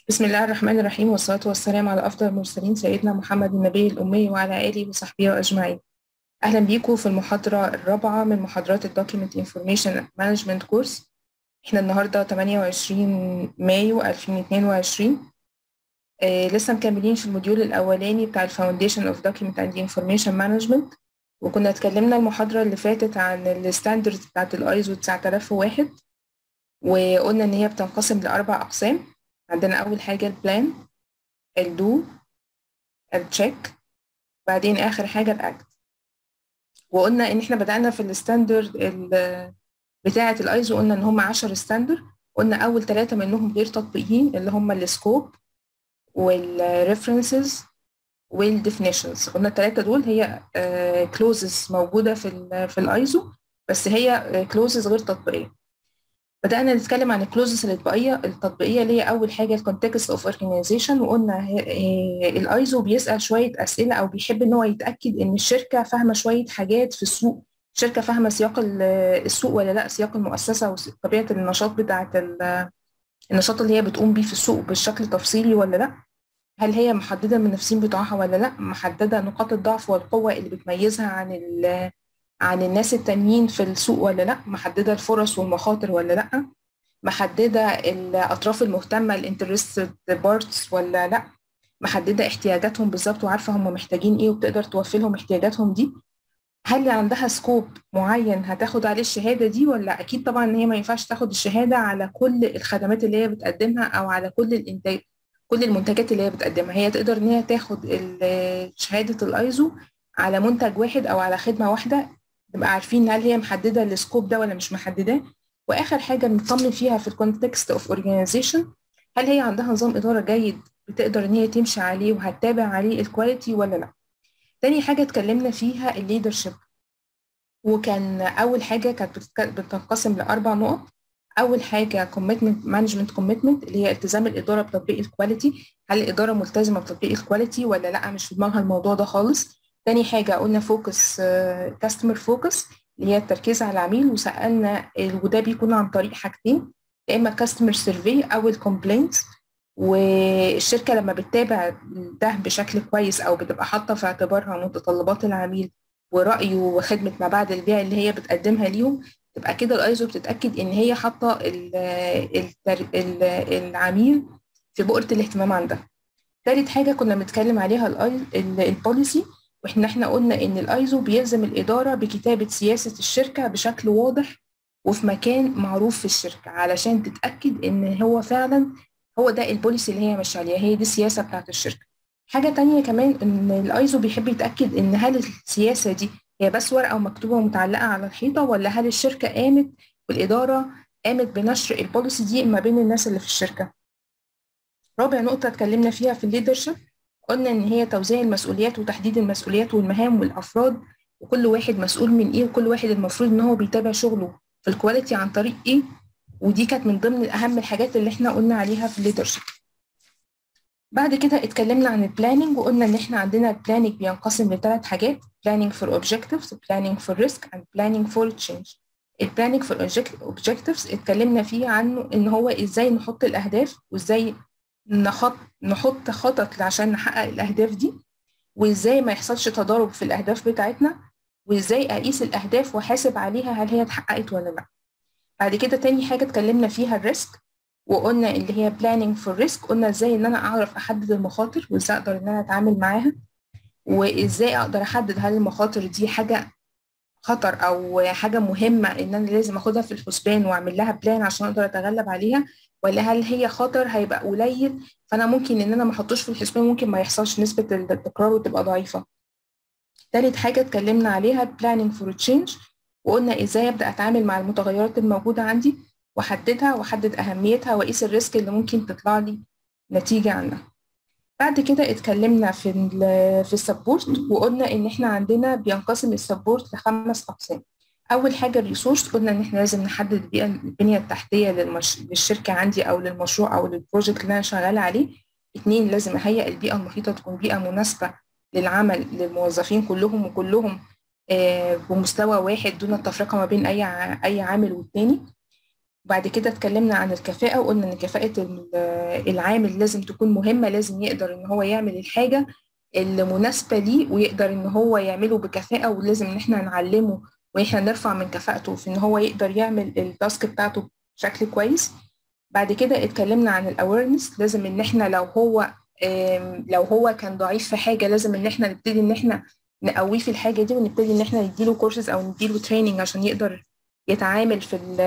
بسم الله الرحمن الرحيم، والصلاة والسلام على أفضل المرسلين سيدنا محمد النبي الأمي وعلى آله وصحبه أجمعين. أهلا بيكم في المحاضرة الرابعة من محاضرات الدوكيمنت انفورميشن مانجمنت كورس. احنا النهاردة 28 مايو 2022. لسه مكملين في الموديول الأولاني بتاع الفاونديشن اوف دوكيمنت اند انفورميشن مانجمنت، وكنا اتكلمنا المحاضرة اللي فاتت عن الستاندردز بتاعت الايزو 9001، وقلنا إن هي بتنقسم لأربع أقسام. عندنا أول حاجة البلان، الدو، التشيك، بعدين آخر حاجة الأكت. وقلنا إن إحنا بدأنا في الستاندرد بتاعة الأيزو، قلنا إن هم 10 ستاندرد. قلنا أول 3 منهم غير تطبيقيين اللي هم السكوب والريفرنسز والديفينيشنز. قلنا الثلاثة دول هي كلوزز موجودة في الأيزو، بس هي كلوزز غير تطبيقية. بدأنا نتكلم عن الكلوزز التطبيقية اللي هي أول حاجة الكونتكست اوف اورجانيزيشن. وقلنا الايزو بيسأل شوية أسئلة أو بيحب إن هو يتأكد إن الشركة فاهمة شوية حاجات في السوق. الشركة فاهمة سياق السوق ولا لا، سياق المؤسسة وطبيعة النشاط بتاعة النشاط اللي هي بتقوم بيه في السوق بشكل تفصيلي ولا لا. هل هي محددة المنافسين بتوعها ولا لا، محددة نقاط الضعف والقوة اللي بتميزها عن الناس التانيين في السوق ولا لا، محددة الفرص والمخاطر ولا لا، محددة الأطراف المهتمة الانترستد بارتس ولا لا، محددة احتياجاتهم بالظبط وعارفة هم محتاجين ايه وبتقدر توفي لهم احتياجاتهم دي. هل عندها سكوب معين هتاخد عليه الشهادة دي ولا؟ أكيد طبعا إن هي ما ينفعش تاخد الشهادة على كل الخدمات اللي هي بتقدمها أو على كل الإنتاج، كل المنتجات اللي هي بتقدمها. هي تقدر إن هي تاخد شهادة الأيزو على منتج واحد أو على خدمة واحدة، نبقى عارفين هل هي محددة السكوب ده ولا مش محدداه. وآخر حاجة نطمن فيها في الكونتكست اوف اورجانيزيشن، هل هي عندها نظام إدارة جيد بتقدر إن هي تمشي عليه وهتتابع عليه الكواليتي ولا لا. تاني حاجة اتكلمنا فيها الليدرشيب، وكان أول حاجة كانت بتنقسم لأربع نقط. أول حاجة commitment management commitment اللي هي التزام الإدارة بتطبيق الكواليتي. هل الإدارة ملتزمة بتطبيق الكواليتي ولا لأ، مش في دماغها الموضوع ده خالص. تاني حاجة قلنا فوكس customer focus اللي هي التركيز على العميل، وسألنا وده بيكون عن طريق حاجتين، يا إما customer survey أو الكومبلينتس. والشركة لما بتتابع ده بشكل كويس أو بتبقى حاطة في اعتبارها متطلبات العميل ورأيه وخدمة ما بعد البيع اللي هي بتقدمها ليهم، تبقى كده الايزو بتتأكد ان هي حاطة العميل في بؤرة الاهتمام عندها. ثالث حاجة كنا بنتكلم عليها البوليسي، واحنا قلنا ان الايزو بيلزم الإدارة بكتابة سياسة الشركة بشكل واضح وفي مكان معروف في الشركة، علشان تتأكد ان هو فعلا هو ده البوليسي اللي هي ماشية عليها، هي دي السياسة بتاعت الشركة. حاجة تانية كمان ان الايزو بيحب يتأكد ان هل السياسة دي هي بس ورقة ومكتوبة ومتعلقة على الحيطة، ولا هل الشركة قامت والإدارة قامت بنشر البوليسي دي ما بين الناس اللي في الشركة. رابع نقطة اتكلمنا فيها في الليدرشيب، قلنا إن هي توزيع المسؤوليات وتحديد المسؤوليات والمهام والأفراد، وكل واحد مسؤول من إيه، وكل واحد المفروض إن هو بيتابع شغله في الكواليتي عن طريق إيه. ودي كانت من ضمن أهم الحاجات اللي إحنا قلنا عليها في الليدرشيب. بعد كده اتكلمنا عن البلاننج، وقلنا إن إحنا عندنا البلاننج بينقسم لثلاث حاجات: planning for objectives, planning for risk and planning for change. البلاننج for objectives اتكلمنا فيه عنه إن هو إزاي نحط الأهداف، وإزاي نحط خطط عشان نحقق الأهداف دي، وإزاي ما يحصلش تضارب في الأهداف بتاعتنا، وإزاي أقيس الأهداف وأحاسب عليها هل هي اتحققت ولا لأ. بعد كده تاني حاجة اتكلمنا فيها الريسك، وقلنا اللي هي planning for risk، قلنا إزاي إن أنا أعرف أحدد المخاطر وإزاي أقدر إن أنا أتعامل معاها، وإزاي أقدر أحدد هل المخاطر دي حاجة خطر أو حاجة مهمة إن أنا لازم أخدها في الحسبان وأعمل لها بلان عشان أقدر أتغلب عليها، ولا هل هي خطر هيبقى قليل فأنا ممكن إن أنا ما أحطوش في الحسبان، ممكن ما يحصلش نسبة التكرار وتبقى ضعيفة. تالت حاجة اتكلمنا عليها planning for change، وقلنا إزاي أبدأ أتعامل مع المتغيرات الموجودة عندي وأحددها وأحدد أهميتها وأقيس الريسك اللي ممكن تطلع لي نتيجة عنها. بعد كده اتكلمنا في السبورت، وقلنا ان احنا عندنا بينقسم السبورت لخمس اقسام. اول حاجه الريسورس، قلنا ان احنا لازم نحدد البنيه التحتيه للشركه عندي او للمشروع او للبروجكت اللي انا شغاله عليه. اتنين، لازم اهيئ البيئه المحيطه تكون بيئه مناسبه للعمل للموظفين كلهم، وكلهم بمستوى واحد دون التفرقه ما بين اي عامل والتاني. وبعد كده اتكلمنا عن الكفاءة وقلنا إن كفاءة العامل لازم تكون مهمة، لازم يقدر إن هو يعمل الحاجة المناسبة ليه ويقدر إن هو يعمله بكفاءة، ولازم إن إحنا نعلمه وإحنا نرفع من كفاءته في إن هو يقدر يعمل التاسك بتاعته بشكل كويس. بعد كده اتكلمنا عن الأويرنس، لازم إن إحنا لو هو كان ضعيف في حاجة لازم إن إحنا نبتدي إن إحنا نقويه في الحاجة دي، ونبتدي إن إحنا نديله كورسز أو نديله تريننج عشان يقدر يتعامل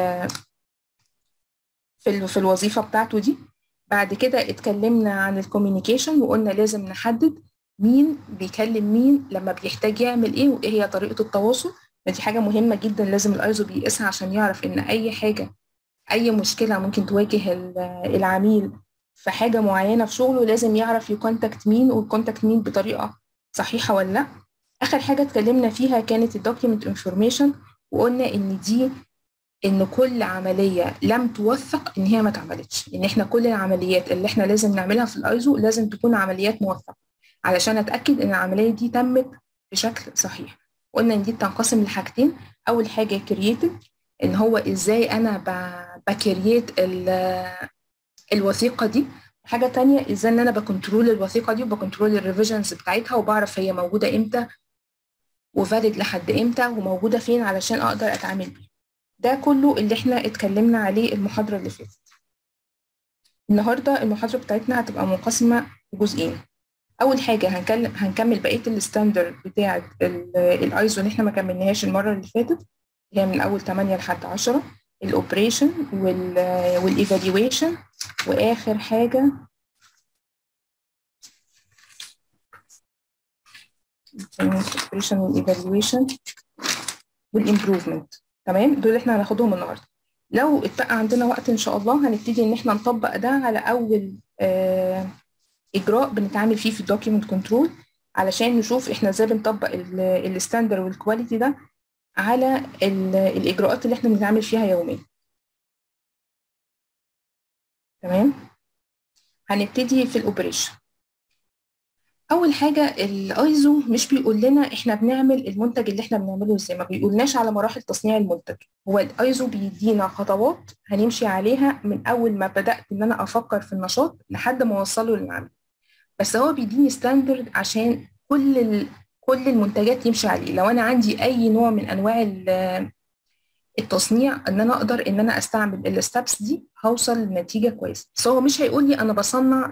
في الوظيفة بتاعته دي. بعد كده اتكلمنا عن الكوميونيكيشن وقلنا لازم نحدد مين بيكلم مين لما بيحتاج يعمل ايه وايه هي طريقة التواصل. دي حاجة مهمة جدا لازم الايزو بيقيسها عشان يعرف ان اي حاجة، اي مشكلة ممكن تواجه العميل في حاجة معينة في شغله لازم يعرف يكونتاكت مين ويكونتاكت مين بطريقة صحيحة ولا لا. اخر حاجة اتكلمنا فيها كانت الدوكيومنت انفورميشن، وقلنا ان كل عمليه لم توثق ان هي ما اتعملتش، ان احنا كل العمليات اللي احنا لازم نعملها في الايزو لازم تكون عمليات موثقه علشان اتاكد ان العمليه دي تمت بشكل صحيح. قلنا ان دي بتنقسم لحاجتين، اول حاجه كرييتيف، ان هو ازاي انا بكرييت الوثيقه دي. حاجه تانية ازاي ان انا بكنترول الوثيقه دي وبكنترول الريفيجنز بتاعتها وبعرف هي موجوده امتى وفاليد لحد امتى وموجوده فين علشان اقدر اتعامل بيها. ده كله اللي احنا اتكلمنا عليه المحاضرة اللي فاتت. النهاردة المحاضرة بتاعتنا هتبقى منقسمة لجزئين. أول حاجة هنكمل بقية الستاندرد بتاعة الايزو اللي احنا ما كملناهاش المرة اللي فاتت، اللي هي من أول 8 لحد 10، الأوبريشن والإيفالويشن، وآخر حاجة الأوبريشن والإيفالويشن والإمبروفمنت. تمام، دول احنا هناخدهم النهارده. لو اتبقى عندنا وقت ان شاء الله هنبتدي ان احنا نطبق ده على اول اجراء بنتعامل فيه في الدوكيومنت كنترول، علشان نشوف احنا ازاي بنطبق الستاندر والكواليتي ده على الاجراءات اللي احنا بنتعامل فيها يوميا. تمام، هنبتدي في الاوبريشن. اول حاجه الايزو مش بيقول لنا احنا بنعمل المنتج اللي احنا بنعمله ازاي، ما بيقولناش على مراحل تصنيع المنتج. هو الايزو بيدينا خطوات هنمشي عليها من اول ما بدات ان انا افكر في النشاط لحد ما اوصله للعمل، بس هو بيديني ستاندرد عشان كل المنتجات يمشي عليه. لو انا عندي اي نوع من انواع التصنيع ان انا اقدر ان انا استعمل الستبس دي هوصل لنتيجه كويسه. بس هو مش هيقول لي انا بصنع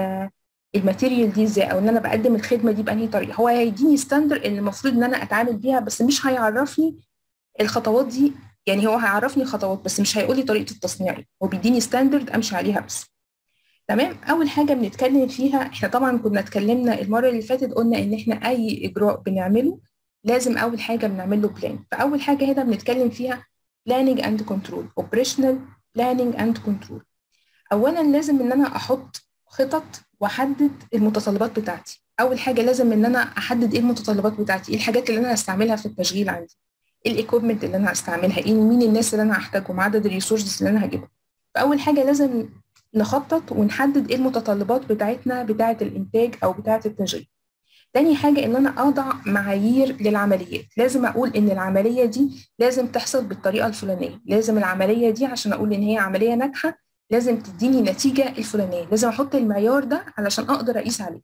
الماتيريال دي ازاي او ان انا بقدم الخدمه دي بانهي طريقه. هو هيديني ستاندر اللي المفروض ان انا اتعامل بيها، بس مش هيعرفني الخطوات دي. يعني هو هيعرفني خطوات بس مش هيقول لي طريقه التصنيع ايه، هو بيديني ستاندرد امشي عليها بس. تمام، اول حاجه بنتكلم فيها، احنا طبعا كنا اتكلمنا المره اللي فاتت قلنا ان احنا اي اجراء بنعمله لازم اول حاجه بنعمل له بلان. فاول حاجه هنا بنتكلم فيها planning and control، operational planning and control. اولا لازم ان انا احط خطط واحدد المتطلبات بتاعتي. اول حاجه لازم ان انا احدد ايه المتطلبات بتاعتي، ايه الحاجات اللي انا هستعملها في التشغيل عندي، ايه الايكويبمنت اللي انا هستعملها، ايه مين الناس اللي انا هحتاجهم، عدد الريسورسز اللي انا هجيبها. فاول حاجه لازم نخطط ونحدد ايه المتطلبات بتاعتنا بتاعه الانتاج او بتاعه التشغيل. تاني حاجه ان انا اضع معايير للعمليات، لازم اقول ان العمليه دي لازم تحصل بالطريقه الفلانيه، لازم العمليه دي عشان اقول ان هي عمليه ناجحه لازم تديني نتيجه الفلانيه، لازم احط المعيار ده علشان اقدر اقيس عليه.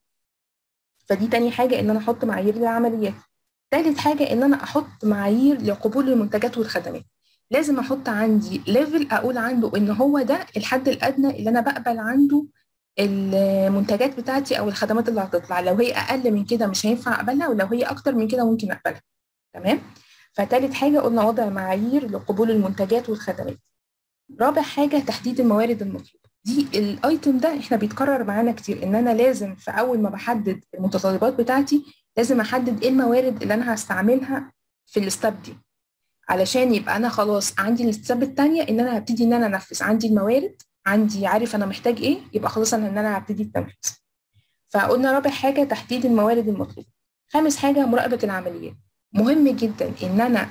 فدي تاني حاجه ان انا احط معايير للعمليات. تالت حاجه ان انا احط معايير لقبول المنتجات والخدمات، لازم احط عندي ليفل اقول عنده ان هو ده الحد الادنى اللي انا بقبل عنده المنتجات بتاعتي او الخدمات اللي هتطلع. لو هي اقل من كده مش هينفع اقبلها، ولو هي اكتر من كده ممكن اقبلها. تمام، فتالت حاجه قلنا وضع معايير لقبول المنتجات والخدمات. رابع حاجه تحديد الموارد المطلوبه. دي الايتم ده احنا بيتكرر معانا كتير، ان انا لازم في اول ما بحدد المتطلبات بتاعتي لازم احدد ايه الموارد اللي انا هستعملها في الستاب دي، علشان يبقى انا خلاص عندي الستاب التانية ان انا هبتدي ان انا انفذ، عندي الموارد، عندي عارف انا محتاج ايه، يبقى خلاص ان انا هبتدي التنفيذ. فقلنا رابع حاجه تحديد الموارد المطلوبه. خامس حاجه مراقبه العمليات. مهم جدا ان انا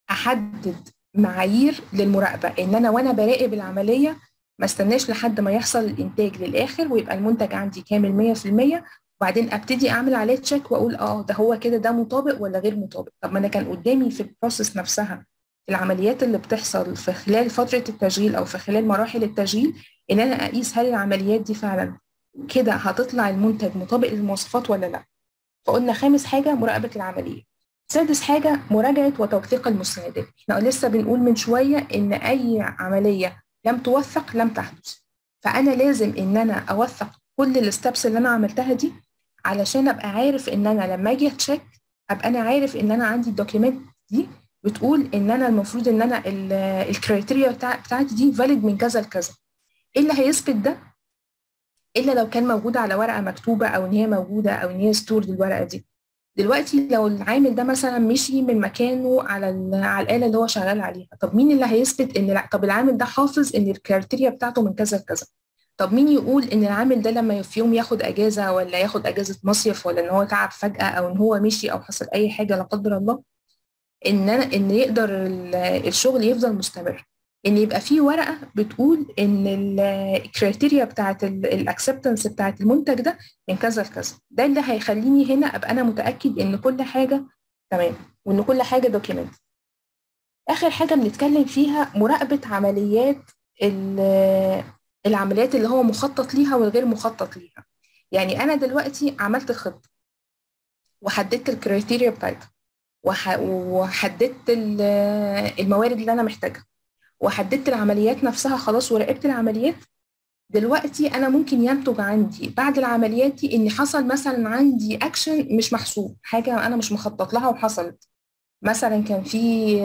احدد معايير للمراقبه، ان انا وانا براقب العمليه ما استناش لحد ما يحصل الانتاج للاخر ويبقى المنتج عندي كامل 100%، وبعدين ابتدي اعمل عليه تشيك واقول ده هو كده ده مطابق ولا غير مطابق. طب ما انا كان قدامي في البروسيس نفسها العمليات اللي بتحصل في خلال فترة التشغيل أو في خلال مراحل التشغيل، إن أنا أقيس هل العمليات دي فعلا كده هتطلع المنتج مطابق للمواصفات ولا لا. فقلنا خامس حاجة مراقبة العملية. سادس حاجة مراجعة وتوثيق المستندات. احنا لسه بنقول من شوية إن أي عملية لم توثق لم تحدث، فأنا لازم إن أنا أوثق كل الستبس اللي أنا عملتها دي علشان أبقى عارف إن أنا لما أجي أتشيك أبقى أنا عارف إن أنا عندي الدوكيمنت دي بتقول إن أنا المفروض إن أنا الكريتيريا بتاعتي دي فاليد من كذا لكذا. إيه اللي هيثبت ده؟ إلا لو كان موجود على ورقة مكتوبة أو إن هي موجودة أو إن هي ستورد الورقة دي. دلوقتي لو العامل ده مثلا مشي من مكانه على الآلة اللي هو شغال عليها، طب مين اللي هيثبت ان لا؟ طب العامل ده حافظ ان الكريتيريا بتاعته من كذا لكذا. طب مين يقول ان العامل ده لما في يوم ياخد اجازه ولا ياخد اجازه مصيف ولا ان هو تعب فجاه او ان هو مشي او حصل اي حاجه لا قدر الله ان يقدر الشغل يفضل مستمر؟ ان يبقى في ورقه بتقول ان الكريتيريا بتاعت الاكسبتنس بتاعت المنتج ده من كذا لكذا. ده اللي هيخليني هنا ابقى انا متاكد ان كل حاجه تمام وان كل حاجه دوكيمنت. اخر حاجه بنتكلم فيها مراقبه عمليات العمليات اللي هو مخطط ليها والغير مخطط ليها. يعني انا دلوقتي عملت خطه وحددت الكريتيريا بتاعتها وحددت الموارد اللي انا محتاجها وحددت العمليات نفسها خلاص وراقبت العمليات. دلوقتي انا ممكن ينتج عندي بعد العمليات دي ان حصل مثلا عندي اكشن مش محسوب، حاجه انا مش مخطط لها وحصلت. مثلا كان في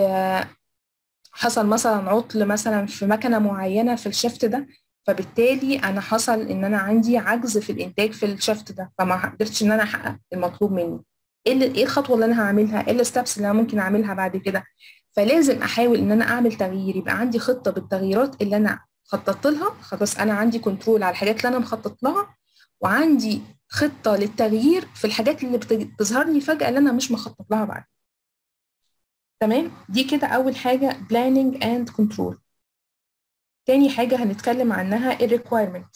حصل مثلا عطل مثلا في مكنه معينه في الشفت ده، فبالتالي انا حصل ان انا عندي عجز في الانتاج في الشفت ده، فما قدرتش ان انا احقق المطلوب مني. ايه الخطوه اللي انا هعملها؟ ايه الستبس اللي انا ممكن اعملها بعد كده؟ فلازم احاول ان انا اعمل تغيير، يبقى عندي خطه بالتغييرات اللي انا خططت لها. خلاص انا عندي كنترول على الحاجات اللي انا مخطط لها، وعندي خطه للتغيير في الحاجات اللي بتظهر لي فجاه اللي انا مش مخطط لها بعد. تمام، دي كده اول حاجه planning and control. تاني حاجه هنتكلم عنها الريكويرمنت.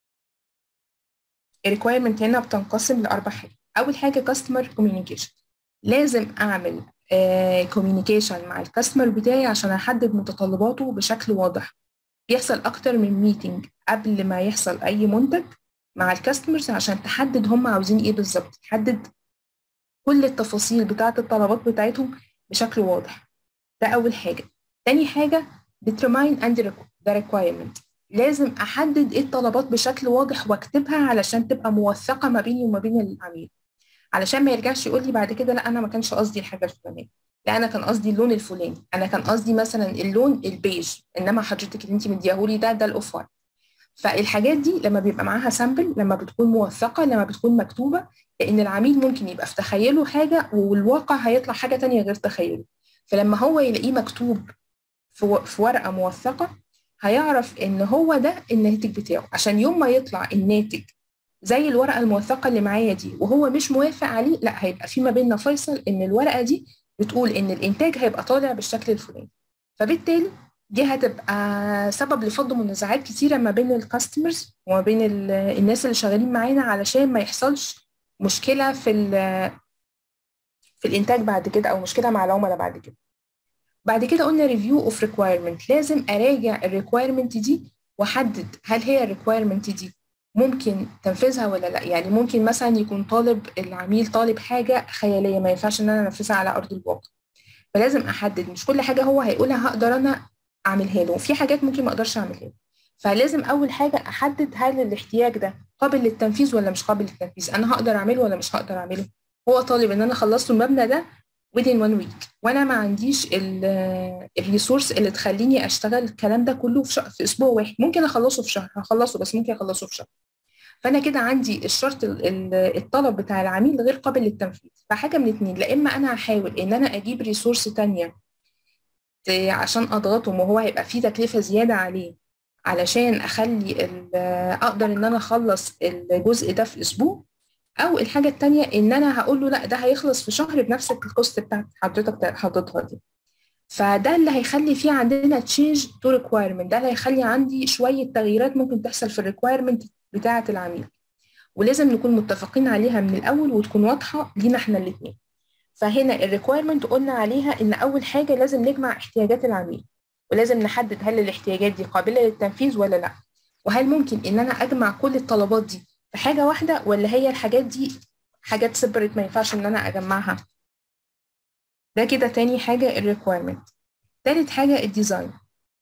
الريكويرمنت هنا بتنقسم لاربع حاجات. اول حاجه كاستمر كوميونيكيشن، لازم اعمل كوميونيكيشن مع الكاستمر بتاعي عشان احدد متطلباته بشكل واضح. بيحصل اكتر من ميتنج قبل ما يحصل اي منتج مع الكاستمرز عشان تحدد هم عاوزين ايه بالظبط، تحدد كل التفاصيل بتاعه الطلبات بتاعتهم بشكل واضح. ده اول حاجه. تاني حاجه determine and the requirement، لازم احدد ايه الطلبات بشكل واضح واكتبها علشان تبقى موثقه ما بيني وما بين العميل، علشان ما يرجعش يقول لي بعد كده لا انا ما كانش قصدي الحاجه الفلانيه، لا انا كان قصدي اللون الفلاني، انا كان قصدي مثلا اللون البيج، انما حضرتك اللي انت مديهولي ده الاوف وايت. فالحاجات دي لما بيبقى معاها سامبل، لما بتكون موثقه، لما بتكون مكتوبه، لان العميل ممكن يبقى في تخيله حاجه والواقع هيطلع حاجه تانية غير تخيله. فلما هو يلاقيه مكتوب في ورقه موثقه هيعرف ان هو ده الناتج بتاعه، عشان يوم ما يطلع الناتج زي الورقه الموثقه اللي معايا دي وهو مش موافق عليه، لا هيبقى في ما بيننا فيصل ان الورقه دي بتقول ان الانتاج هيبقى طالع بالشكل الفلاني. فبالتالي دي هتبقى سبب لفض منازعات كتيره ما بين الكاستمرز وما بين الناس اللي شغالين معانا، علشان ما يحصلش مشكله في الانتاج بعد كده او مشكله مع العملاء بعد كده. بعد كده قلنا ريفيو اوف ريكويرمنت، لازم اراجع الريكويرمنت دي واحدد هل هي الريكويرمنت دي ممكن تنفيذها ولا لا. يعني ممكن مثلا يكون العميل طالب حاجه خياليه ما ينفعش ان انا انفذها على ارض الواقع، فلازم احدد مش كل حاجه هو هيقولها هقدر انا اعملها له، وفي حاجات ممكن ما اقدرش اعملها له. فلازم اول حاجه احدد هل الاحتياج ده قابل للتنفيذ ولا مش قابل للتنفيذ، انا هقدر اعمله ولا مش هقدر اعمله. هو طالب ان انا خلصت المبنى ده within 1 week وانا ما عنديش الريسورس اللي تخليني اشتغل الكلام ده كله في اسبوع واحد، ممكن اخلصه في شهر، هخلصه بس ممكن اخلصه في شهر. فانا كده عندي الشرط الطلب بتاع العميل غير قابل للتنفيذ. فحاجه من اتنين، لا اما انا هحاول ان انا اجيب ريسورس تانية عشان اضغطهم وهو هيبقى فيه تكلفه زياده عليه علشان اخلي اقدر ان انا اخلص الجزء ده في اسبوع، او الحاجه التانية ان انا هقول له لا ده هيخلص في شهر بنفس الكوست بتاعت حضرتك حاططها دي. فده اللي هيخلي فيه عندنا تشينج تو ريكويرمنت، ده اللي هيخلي عندي شويه تغييرات ممكن تحصل في الريكويرمنت بتاعه العميل، ولازم نكون متفقين عليها من الاول وتكون واضحه لينا احنا الاثنين. فهنا الريكويرمنت قلنا عليها ان اول حاجه لازم نجمع احتياجات العميل، ولازم نحدد هل الاحتياجات دي قابله للتنفيذ ولا لا، وهل ممكن ان انا اجمع كل الطلبات دي في حاجه واحده، ولا هي الحاجات دي حاجات سيبريت ما ينفعش ان انا اجمعها. ده كده تاني حاجه الريكويرمنت. تالت حاجه الديزاين،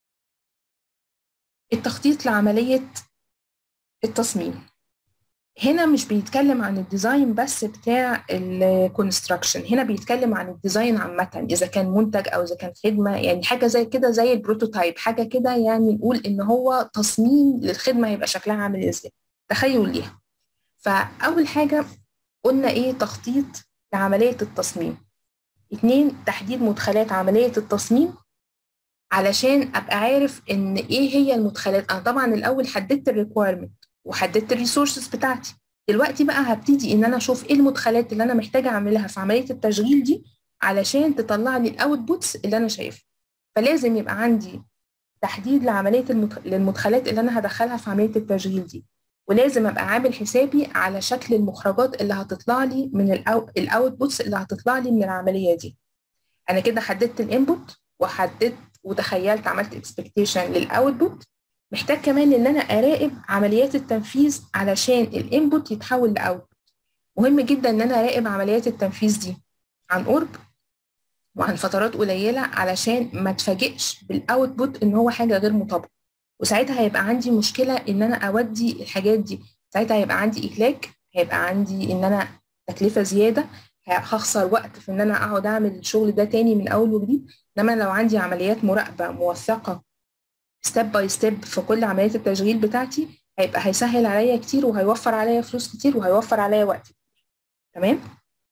التخطيط لعمليه التصميم. هنا مش بيتكلم عن الديزاين بس بتاع الكونستراكشن، هنا بيتكلم عن الديزاين عامة، إذا كان منتج أو إذا كان خدمة، يعني حاجة زي كده زي البروتوتايب، حاجة كده يعني نقول إن هو تصميم للخدمة هيبقى شكلها عامل إزاي، تخيل ليها. فأول حاجة قلنا إيه؟ تخطيط لعملية التصميم. 2 تحديد مدخلات عملية التصميم علشان أبقى عارف إن إيه هي المدخلات. أنا طبعا الأول حددت الريكويرمنت وحددت الريسورسز بتاعتي، دلوقتي بقى هبتدي ان انا اشوف ايه المدخلات اللي انا محتاجه اعملها في عمليه التشغيل دي علشان تطلع لي الاوتبوتس اللي انا شايفها. فلازم يبقى عندي تحديد لعمليه للمدخلات اللي انا هدخلها في عمليه التشغيل دي، ولازم ابقى عامل حسابي على شكل المخرجات اللي هتطلع لي من الاوتبوتس اللي هتطلع لي من العمليه دي. انا كده حددت الانبوت وحددت وتخيلت عملت اكسبكتيشن للاوتبوت. محتاج كمان ان انا اراقب عمليات التنفيذ علشان الانبوت يتحول لاوتبوت. مهم جدا ان انا اراقب عمليات التنفيذ دي عن قرب وعن فترات قليله علشان ما اتفاجئش بالاوتبوت ان هو حاجه غير مطابقه، وساعتها هيبقى عندي مشكله ان انا اودي الحاجات دي، ساعتها هيبقى عندي اكلاك، هيبقى عندي ان انا تكلفه زياده، هخسر وقت في ان انا اقعد اعمل الشغل ده تاني من اول وجديد. انما لو عندي عمليات مراقبه موثقه ستيب باي ستيب في كل عمليات التشغيل بتاعتي، هيسهل عليا كتير وهيوفر عليا فلوس كتير وهيوفر عليا وقت كتير. تمام.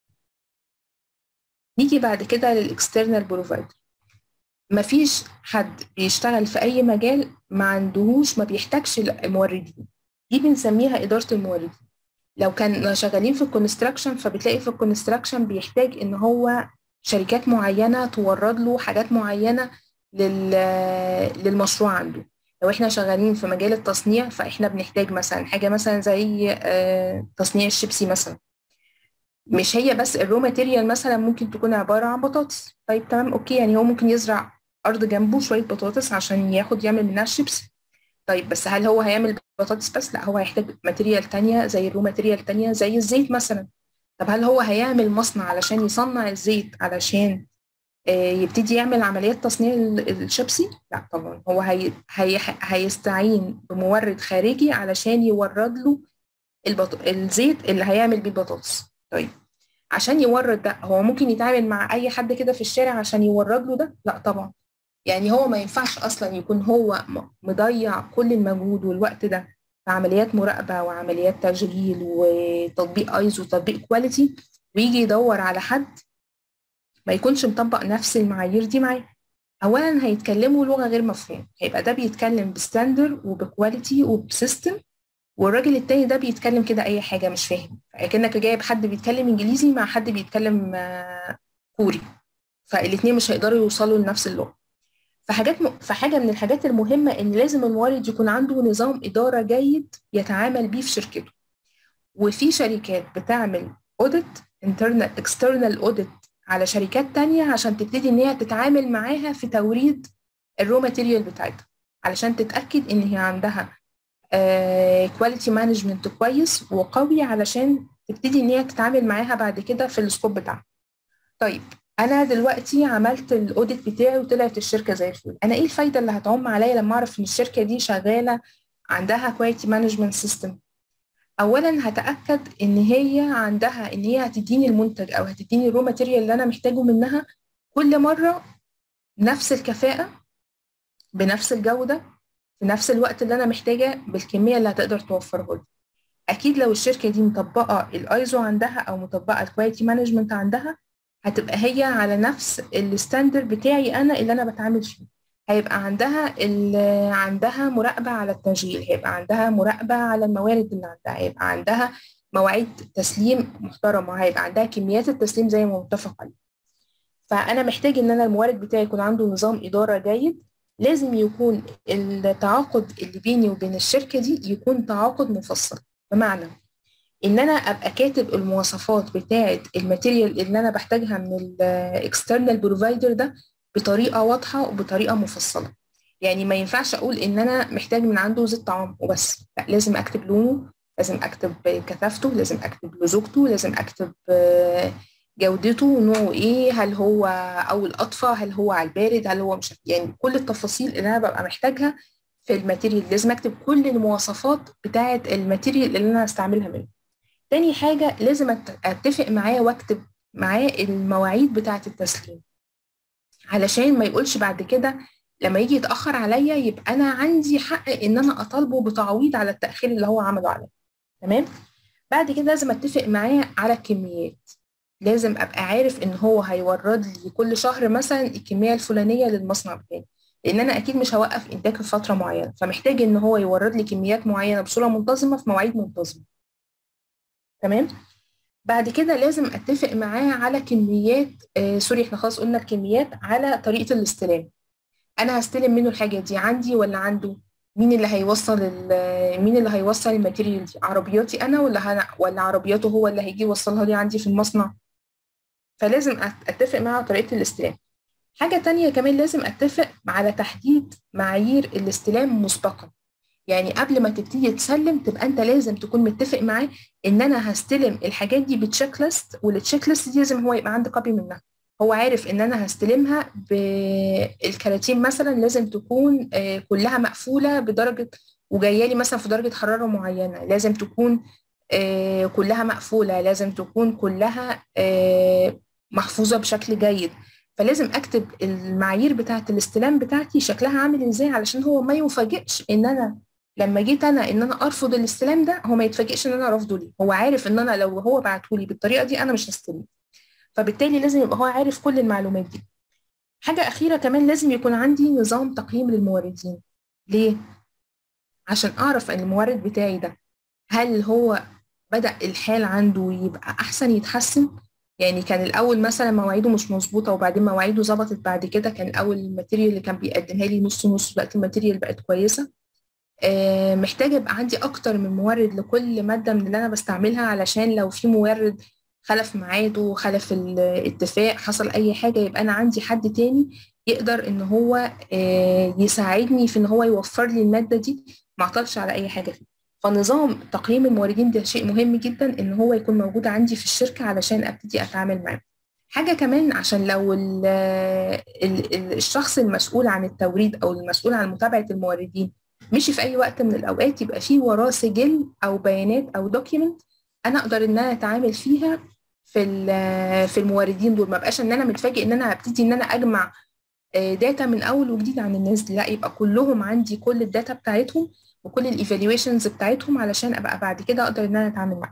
نيجي بعد كده للاكسترنال بروفايدر. مفيش حد بيشتغل في اي مجال ما عندهوش، ما بيحتاجش الموردين، دي بنسميها اداره الموردين. لو كان شغالين في الكونستراكشن، فبتلاقي في الكونستراكشن بيحتاج ان هو شركات معينه تورد له حاجات معينه للمشروع عنده. لو احنا شغالين في مجال التصنيع، فاحنا بنحتاج مثلا حاجه مثلا زي تصنيع الشيبسي مثلا، مش هي بس الرو ماتيريال مثلا ممكن تكون عباره عن بطاطس. طيب تمام اوكي، يعني هو ممكن يزرع ارض جنبه شويه بطاطس عشان يعمل منها الشيبسي. طيب بس هل هو هيعمل بطاطس بس؟ لا، هو هيحتاج ماتيريال تانية زي الرو ماتيريال تانية زي الزيت مثلا. طب هل هو هيعمل مصنع علشان يصنع الزيت علشان يبتدي يعمل عمليات تصنيع الشيبسي؟ لا طبعا، هو هيستعين بمورد خارجي علشان يورد له الزيت اللي هيعمل بيه البطاطس. طيب عشان يورد ده، هو ممكن يتعامل مع اي حد كده في الشارع عشان يورد له ده؟ لا طبعا. يعني هو ما ينفعش اصلا يكون هو مضيع كل المجهود والوقت ده في عمليات مراقبه وعمليات تشغيل وتطبيق ايزو وتطبيق كواليتي، ويجي يدور على حد ما يكونش مطبق نفس المعايير دي معاه. اولا هيتكلموا لغه غير مفهوم، هيبقى ده بيتكلم بستاندر وبكواليتي وبسيستم، والراجل التاني ده بيتكلم كده اي حاجه مش فاهم، كأنك جايب حد بيتكلم انجليزي مع حد بيتكلم كوري، فالاتنين مش هيقدروا يوصلوا لنفس اللغه. فحاجه من الحاجات المهمه ان لازم المورد يكون عنده نظام اداره جيد يتعامل بيه في شركته. وفي شركات بتعمل اوديت انترنال اكسترنال اوديت على شركات تانية عشان تبتدي ان هي تتعامل معاها في توريد الرو ماتيريال بتاعتها، علشان تتاكد ان هي عندها كواليتي مانجمنت كويس وقوي، علشان تبتدي ان هي تتعامل معاها بعد كده في السكوب بتاعها. طيب انا دلوقتي عملت الاوديت بتاعي وطلعت الشركه زي الفل، انا ايه الفايده اللي هتعم عليا لما اعرف ان الشركه دي شغاله عندها كواليتي مانجمنت سيستم؟ اولا هتاكد ان هي عندها ان هي هتديني المنتج او هتديني الرو ماتيريال اللي انا محتاجه منها كل مره نفس الكفاءه بنفس الجوده في نفس الوقت اللي انا محتاجه بالكميه اللي هتقدر توفره لي. اكيد لو الشركه دي مطبقه الايزو عندها او مطبقه الكواليتي مانجمنت عندها، هتبقى هي على نفس الستاندر بتاعي انا اللي انا بتعامل فيه. هيبقى عندها مراقبه على التشغيل، هيبقى عندها مراقبه على الموارد اللي عندها، هيبقى عندها مواعيد تسليم محترمه، هيبقى عندها كميات التسليم زي ما متفق عليه. فانا محتاج ان انا المورد بتاعي يكون عنده نظام اداره جيد. لازم يكون التعاقد اللي بيني وبين الشركه دي يكون تعاقد مفصل، بمعنى ان انا ابقى كاتب المواصفات بتاعه الماتيريال اللي انا بحتاجها من الاكسترنال بروفايدر ده بطريقه واضحه وبطريقه مفصله. يعني ما ينفعش اقول ان انا محتاج من عنده زيت طعام وبس، لا، لازم اكتب لونه، لازم اكتب كثافته، لازم اكتب لزوجته، لازم اكتب جودته، نوعه ايه، هل هو او الاطفى، هل هو على البارد، هل هو مش، يعني كل التفاصيل اللي انا ببقى محتاجها في الماتيريال لازم اكتب كل المواصفات بتاعه الماتيريال اللي انا هستعملها منه. تاني حاجة لازم اتفق معاه واكتب معاه المواعيد بتاعة التسليم، علشان ما يقولش بعد كده لما يجي يتأخر عليا يبقى أنا عندي حق إن أنا أطالبه بتعويض على التأخير اللي هو عمله عليا. تمام. بعد كده لازم اتفق معاه على الكميات، لازم أبقى عارف إن هو هيورد لي كل شهر مثلا الكمية الفلانية للمصنع بتاعي، لأن أنا أكيد مش هوقف إنتاج في فترة معينة، فمحتاج إن هو يورد لي كميات معينة بصورة منتظمة في مواعيد منتظمة. تمام. بعد كده لازم اتفق معاه على كميات، سوري احنا خلاص قلنا الكميات، على طريقة الاستلام. انا هستلم منه الحاجة دي عندي ولا عنده؟ مين اللي هيوصل مين اللي هيوصل الماتيريال دي؟ عربياتي انا ولا عربياته هو اللي هيجي يوصلها لي عندي في المصنع؟ فلازم اتفق معاه على طريقة الاستلام. حاجة تانية كمان لازم اتفق على تحديد معايير الاستلام مسبقا. يعني قبل ما تبتدي تسلم تبقى انت لازم تكون متفق معاه ان انا هستلم الحاجات دي بتشيك ليست، والتشيك ليست دي لازم هو يبقى عنده كوبي منها. هو عارف ان انا هستلمها بالكراتين مثلا لازم تكون كلها مقفوله بدرجه، وجايه لي مثلا في درجه حراره معينه، لازم تكون كلها مقفوله، لازم تكون كلها محفوظه بشكل جيد. فلازم اكتب المعايير بتاعه الاستلام بتاعتي شكلها عامل ازاي، علشان هو ما يفاجئش ان انا لما جيت انا ان انا ارفض الاستلام ده، هو ما يتفاجئش ان انا رافضه ليه، هو عارف ان انا لو هو بعته لي بالطريقه دي انا مش هستلم. فبالتالي لازم يبقى هو عارف كل المعلومات دي. حاجه اخيره كمان، لازم يكون عندي نظام تقييم للموردين. ليه؟ عشان اعرف ان المورد بتاعي ده هل هو بدأ الحال عنده يبقى احسن، يتحسن. يعني كان الاول مثلا مواعيده مش مظبوطه وبعدين مواعيده ظبطت، بعد كده كان الاول الماتيريال اللي كان بيقدمها لي نص نص، دلوقتي الماتيريال بقت كويسه. محتاجة يبقى عندي أكتر من مورد لكل مادة من اللي أنا بستعملها، علشان لو في مورد خلف ميعاده، خلف الاتفاق، حصل أي حاجة، يبقى أنا عندي حد تاني يقدر إن هو يساعدني في إن هو يوفر لي المادة دي، ما اعطلش على أي حاجة فيه. فنظام تقييم الموردين ده شيء مهم جدا إن هو يكون موجود عندي في الشركة علشان أبتدي أتعامل معاه. حاجة كمان، عشان لو الشخص المسؤول عن التوريد أو المسؤول عن متابعة الموردين مشي في اي وقت من الاوقات، يبقى فيه وراه سجل او بيانات او دوكيمنت انا اقدر ان انا اتعامل فيها في الموردين دول. ما بقاش ان انا متفاجئ ان انا هبتدي ان انا اجمع داتا من اول وجديد عن الناس دي، لا، يبقى كلهم عندي كل الداتا بتاعتهم وكل الايفالويشنز بتاعتهم علشان ابقى بعد كده اقدر ان انا اتعامل معاهم.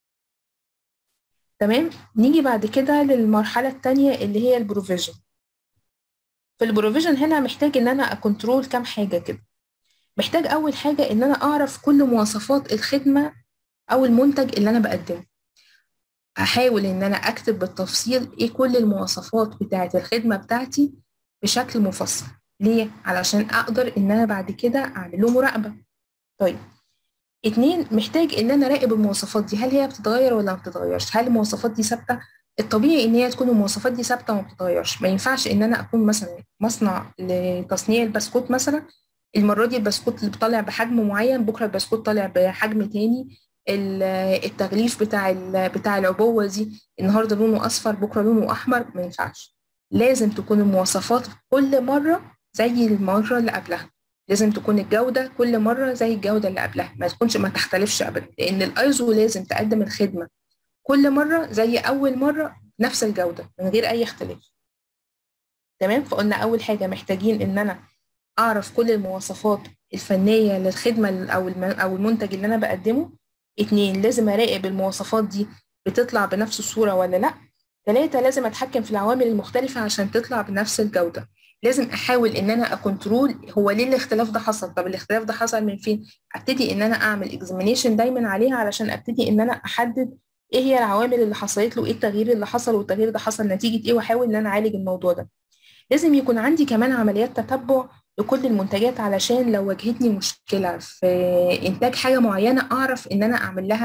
تمام. نيجي بعد كده للمرحله الثانيه اللي هي البروفيجن. في البروفيجن هنا محتاج ان انا اكنترول كام حاجه كده. محتاج أول حاجة إن أنا أعرف كل مواصفات الخدمة أو المنتج اللي أنا بقدمه. أحاول إن أنا أكتب بالتفصيل إيه كل المواصفات بتاعة الخدمة بتاعتي بشكل مفصل. ليه؟ علشان أقدر إن أنا بعد كده أعمل له مراقبة. طيب، اتنين، محتاج إن أنا أراقب المواصفات دي، هل هي بتتغير ولا ما بتتغيرش؟ هل المواصفات دي ثابتة؟ الطبيعي إن هي تكون المواصفات دي ثابتة وما بتتغيرش. ما ينفعش إن أنا أكون مثلا مصنع لتصنيع البسكوت مثلا، المرة دي البسكوت اللي طالع بحجم معين، بكرة البسكوت طالع بحجم تاني. التغليف بتاع العبوة دي النهاردة لونه أصفر بكرة لونه أحمر، ما ينفعش. لازم تكون المواصفات كل مرة زي المرة اللي قبلها، لازم تكون الجودة كل مرة زي الجودة اللي قبلها، ما تختلفش أبدا، لأن الأيزو لازم تقدم الخدمة كل مرة زي أول مرة نفس الجودة من غير أي اختلاف. تمام. فقلنا أول حاجة محتاجين إن أنا أعرف كل المواصفات الفنية للخدمة أو المنتج اللي أنا بقدمه. اتنين، لازم أراقب المواصفات دي بتطلع بنفس الصورة ولا لأ. تلاتة، لازم أتحكم في العوامل المختلفة عشان تطلع بنفس الجودة. لازم أحاول إن أنا أكنترول هو ليه الاختلاف ده حصل، طب الاختلاف ده حصل من فين، أبتدي إن أنا أعمل إكزامينيشن دايما عليها علشان أبتدي إن أنا أحدد إيه هي العوامل اللي حصلت له، إيه التغيير اللي حصل، والتغيير ده حصل نتيجة إيه، وأحاول إن أنا أعالج الموضوع ده. لازم يكون عندي كمان عمليات تتبع لكل المنتجات، علشان لو واجهتني مشكلة في إنتاج حاجة معينة أعرف إن أنا أعمل لها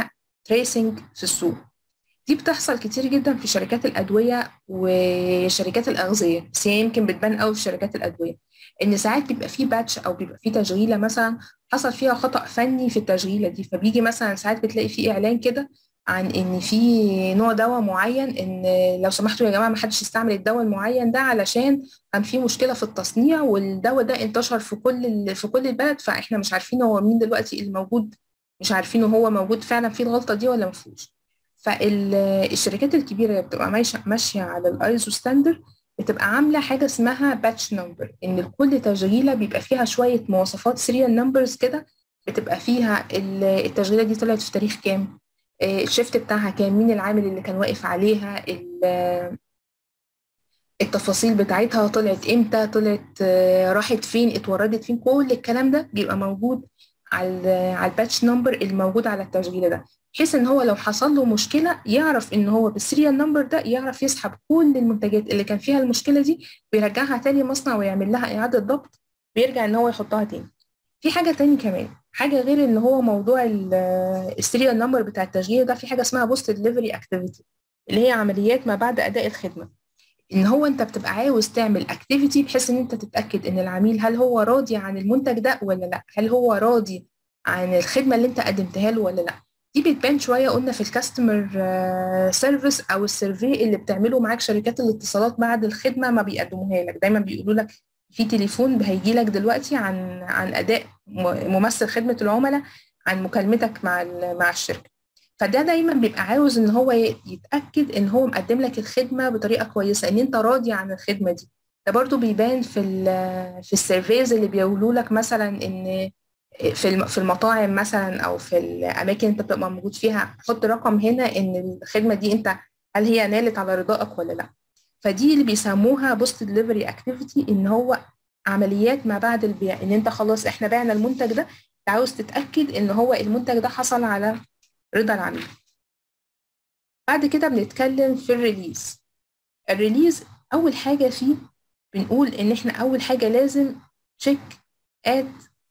تريسنج في السوق. دي بتحصل كتير جدا في شركات الأدوية وشركات الأغذية، بس هي يمكن بتبان قوي في شركات الأدوية، إن ساعات بيبقى فيه باتش أو بيبقى فيه تشغيلة مثلا حصل فيها خطأ فني في التشغيلة دي، فبيجي مثلا ساعات بتلاقي فيه إعلان كده عن إن في نوع دواء معين، إن لو سمحتوا يا جماعة ما حدش يستعمل الدواء المعين ده علشان كان في مشكلة في التصنيع، والدواء ده انتشر في كل البلد، فإحنا مش عارفين هو مين دلوقتي اللي موجود، مش عارفين هو موجود فعلا في الغلطة دي ولا مفيهوش. فالشركات الكبيرة اللي بتبقى ماشية على الايزو ستاندرد بتبقى عاملة حاجة اسمها باتش نمبر، ان لكل تشغيلة بيبقى فيها شوية مواصفات سيريال نمبرز كده، بتبقى فيها التشغيلة دي طلعت في تاريخ كام، الشيفت بتاعها كام، مين العامل اللي كان واقف عليها، التفاصيل بتاعتها طلعت امتى، طلعت راحت فين، اتوردت فين، كل الكلام ده بيبقى موجود على الباتش نمبر الموجود على التشغيله ده، بحيث ان هو لو حصل له مشكله يعرف ان هو بالسيريال نمبر ده يعرف يسحب كل المنتجات اللي كان فيها المشكله دي ويرجعها تاني مصنع ويعمل لها اعاده ضبط، ويرجع ان هو يحطها تاني. في حاجه تاني كمان، حاجه غير ان هو موضوع السيريال نمبر بتاع التشغيل ده، في حاجه اسمها بوست ديليفري اكتيفيتي، اللي هي عمليات ما بعد اداء الخدمه. ان هو انت بتبقى عاوز تعمل اكتيفيتي بحيث ان انت تتاكد ان العميل هل هو راضي عن المنتج ده ولا لا، هل هو راضي عن الخدمه اللي انت قدمتها له ولا لا. دي بتبان شويه قلنا في الكاستمر سيرفيس او السيرفي اللي بتعمله معاك شركات الاتصالات بعد الخدمه ما بيقدموها لك، دايما بيقولوا لك في تليفون هيجي لك دلوقتي عن اداء ممثل خدمه العملاء عن مكالمتك مع الشركه. فده دايما بيبقى عاوز ان هو يتاكد ان هو مقدم لك الخدمه بطريقه كويسه، ان انت راضي عن الخدمه دي. ده برضو بيبان في السيرفيز اللي بيقولوا لك مثلا ان في المطاعم مثلا او في الاماكن انت بتبقى موجود فيها، حط رقم هنا ان الخدمه دي انت هل هي نالت على رضائك ولا لا. فدي اللي بيسموها بوست ديليفري اكتيفيتي، ان هو عمليات ما بعد البيع، ان انت خلاص احنا بعنا المنتج ده، انت عاوز تتاكد ان هو المنتج ده حصل على رضا العميل. بعد كده بنتكلم في الريليز. الريليز أول حاجة فيه بنقول إن إحنا أول حاجة لازم تشيك ات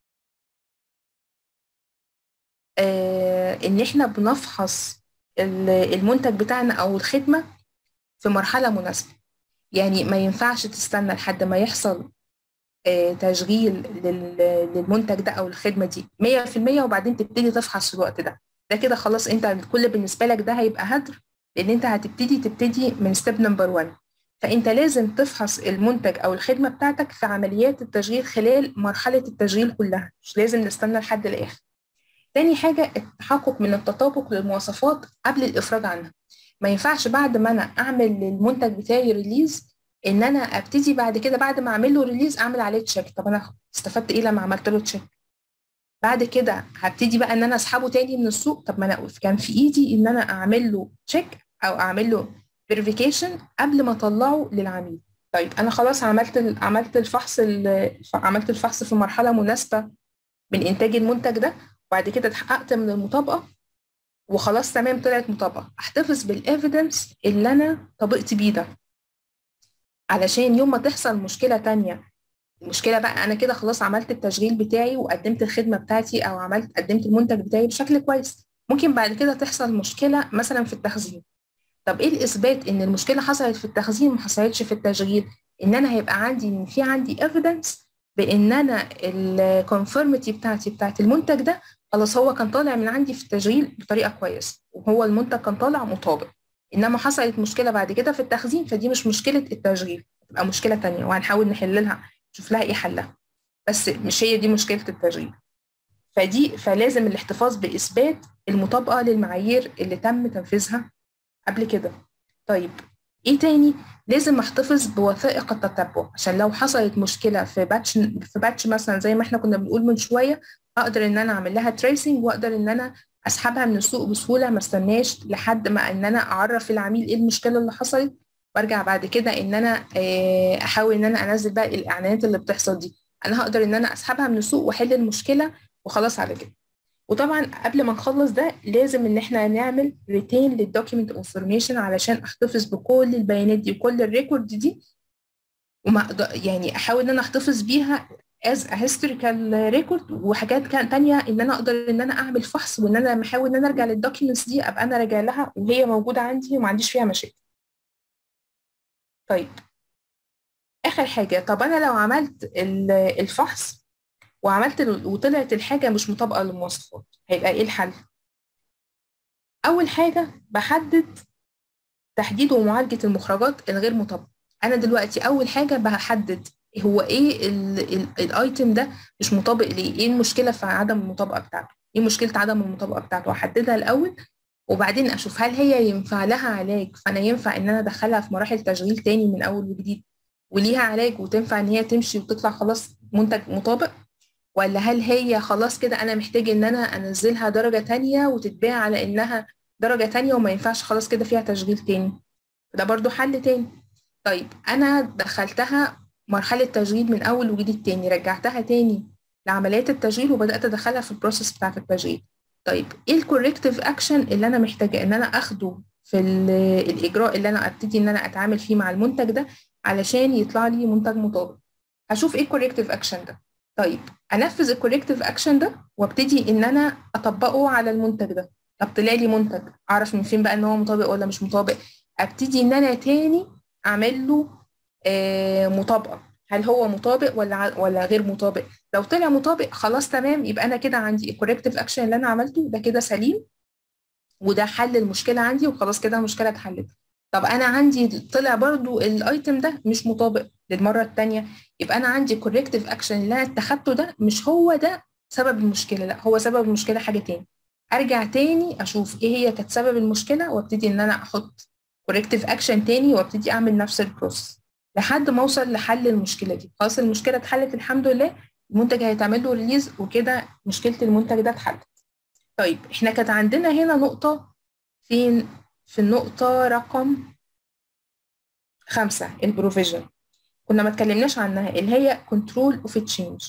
إن إحنا بنفحص المنتج بتاعنا أو الخدمة في مرحلة مناسبة. يعني ما ينفعش تستنى لحد ما يحصل تشغيل للمنتج ده أو الخدمة دي 100% وبعدين تبتدي تفحص في الوقت ده. ده كده خلاص أنت الكل بالنسبة لك ده هيبقى هدر، لأن أنت هتبتدي من ستيب نمبر 1. فأنت لازم تفحص المنتج أو الخدمة بتاعتك في عمليات التشغيل خلال مرحلة التشغيل كلها، مش لازم نستنى لحد الآخر. تاني حاجة التحقق من التطابق للمواصفات قبل الإفراج عنها. ما ينفعش بعد ما أنا أعمل للمنتج بتاعي ريليز إن أنا أبتدي بعد كده بعد ما أعمل له ريليز أعمل عليه تشيك. طب أنا استفدت إيه لما عملت له تشيك؟ بعد كده هبتدي بقى إن أنا أسحبه تاني من السوق. طب ما أنا كان في إيدي إن أنا أعمل له تشيك أو أعمل له فيريفيكيشن قبل ما أطلعه للعميل. طيب أنا خلاص عملت الفحص في مرحلة مناسبة من إنتاج المنتج ده، وبعد كده اتحققت من المطابقة وخلاص تمام طلعت مطابقة، احتفظ بالإيفيدنس اللي أنا طبقت بيه ده، علشان يوم ما تحصل مشكلة تانية، المشكلة بقى أنا كده خلاص عملت التشغيل بتاعي وقدمت الخدمة بتاعتي أو قدمت المنتج بتاعي بشكل كويس، ممكن بعد كده تحصل مشكلة مثلا في التخزين. طب إيه الإثبات إن المشكلة حصلت في التخزين ما حصلتش في التشغيل؟ إن أنا هيبقى عندي إيفيدنس بإن أنا الكونفورميتي بتاعت المنتج ده خلاص هو كان طالع من عندي في التشغيل بطريقة كويسة وهو المنتج كان طالع مطابق. إنما حصلت مشكلة بعد كده في التخزين فدي مش مشكلة التشغيل، تبقى مشكلة تانية وهنحاول نحللها نشوف لها إيه حلها، بس مش هي دي مشكلة التشغيل. فلازم الاحتفاظ بإثبات المطابقة للمعايير اللي تم تنفيذها قبل كده. طيب ايه تاني؟ لازم احتفظ بوثائق التتبع عشان لو حصلت مشكله في باتش مثلا زي ما احنا كنا بنقول من شويه، اقدر ان انا اعمل لها تريسنج واقدر ان انا اسحبها من السوق بسهوله، ما استناش لحد ما ان انا اعرف العميل ايه المشكله اللي حصلت وارجع بعد كده ان انا احاول ان انا انزل بقى الاعلانات اللي بتحصل دي. انا هقدر ان انا اسحبها من السوق واحل المشكله وخلاص على كده. وطبعا قبل ما نخلص ده لازم ان احنا نعمل ريتين للدوكيمنت انفورميشن علشان احتفظ بكل البيانات دي وكل الريكورد دي، يعني احاول ان انا احتفظ بيها از هيستوريكال ريكورد، وحاجات تانية ان انا اقدر ان انا اعمل فحص، وان انا لما احاول ان انا ارجع للدوكيومنتس دي ابقى انا راجع لها وهي موجوده عندي وما عنديش فيها مشاكل. طيب اخر حاجه، طب انا لو عملت الفحص وعملت وطلعت الحاجه مش مطابقه للمواصفات، هيبقى ايه الحل؟ اول حاجه بحدد تحديد ومعالجه المخرجات الغير مطابقه. انا دلوقتي اول حاجه بحدد هو ايه الايتم ده مش مطابق ليه، ايه المشكله في عدم المطابقه بتاعته، ايه مشكله عدم المطابقه بتاعته، احددها الاول، وبعدين اشوف هل هي ينفع لها علاج، فانا ينفع ان انا ادخلها في مراحل تشغيل تاني من اول وجديد وليها علاج وتنفع ان هي تمشي وتطلع خلاص منتج مطابق، ولا هل هي خلاص كده انا محتاج ان انا انزلها درجه تانيه وتتباع على انها درجه تانيه وما ينفعش خلاص كده فيها تشغيل تاني. ده برضو حل تاني. طيب أنا دخلتها مرحلة تشغيل من أول وجديد تاني، رجعتها تاني لعمليات التشغيل وبدأت أدخلها في البروسيس بتاعة التشغيل. طيب إيه الكوركتيف أكشن اللي أنا محتاجة إن أنا أخده في الإجراء اللي أنا أبتدي إن أنا أتعامل فيه مع المنتج ده علشان يطلع لي منتج مطابق؟ هشوف إيه الكوركتيف أكشن ده. طيب أنفذ الكوركتيف أكشن ده وابتدي إن أنا أطبقه على المنتج ده. طب طلع لي منتج، أعرف من فين بقى إن هو مطابق ولا مش مطابق؟ ابتدي ان انا تاني اعمل له مطابقه، هل هو مطابق ولا غير مطابق؟ لو طلع مطابق خلاص تمام، يبقى انا كده عندي الكوركتيف اكشن اللي انا عملته ده كده سليم، وده حل المشكله عندي وخلاص كده المشكله اتحلت. طب انا عندي طلع برضو الايتم ده مش مطابق للمره الثانيه، يبقى انا عندي الكوركتيف اكشن اللي انا اتخذته ده مش هو ده سبب المشكله، لا هو سبب المشكله حاجه تاني. ارجع تاني اشوف ايه هي كانت سبب المشكله وابتدي ان انا احط كوركتيف اكشن تاني وابتدي اعمل نفس البروسس لحد ما اوصل لحل المشكله دي. خلاص المشكله اتحلت الحمد لله، المنتج هيتعمل له ريليز وكده مشكله المنتج ده اتحلت. طيب احنا كانت عندنا هنا نقطه فين؟ في النقطه رقم 5 البروفيجن، كنا ما اتكلمناش عنها اللي هي كنترول اوف تشينج.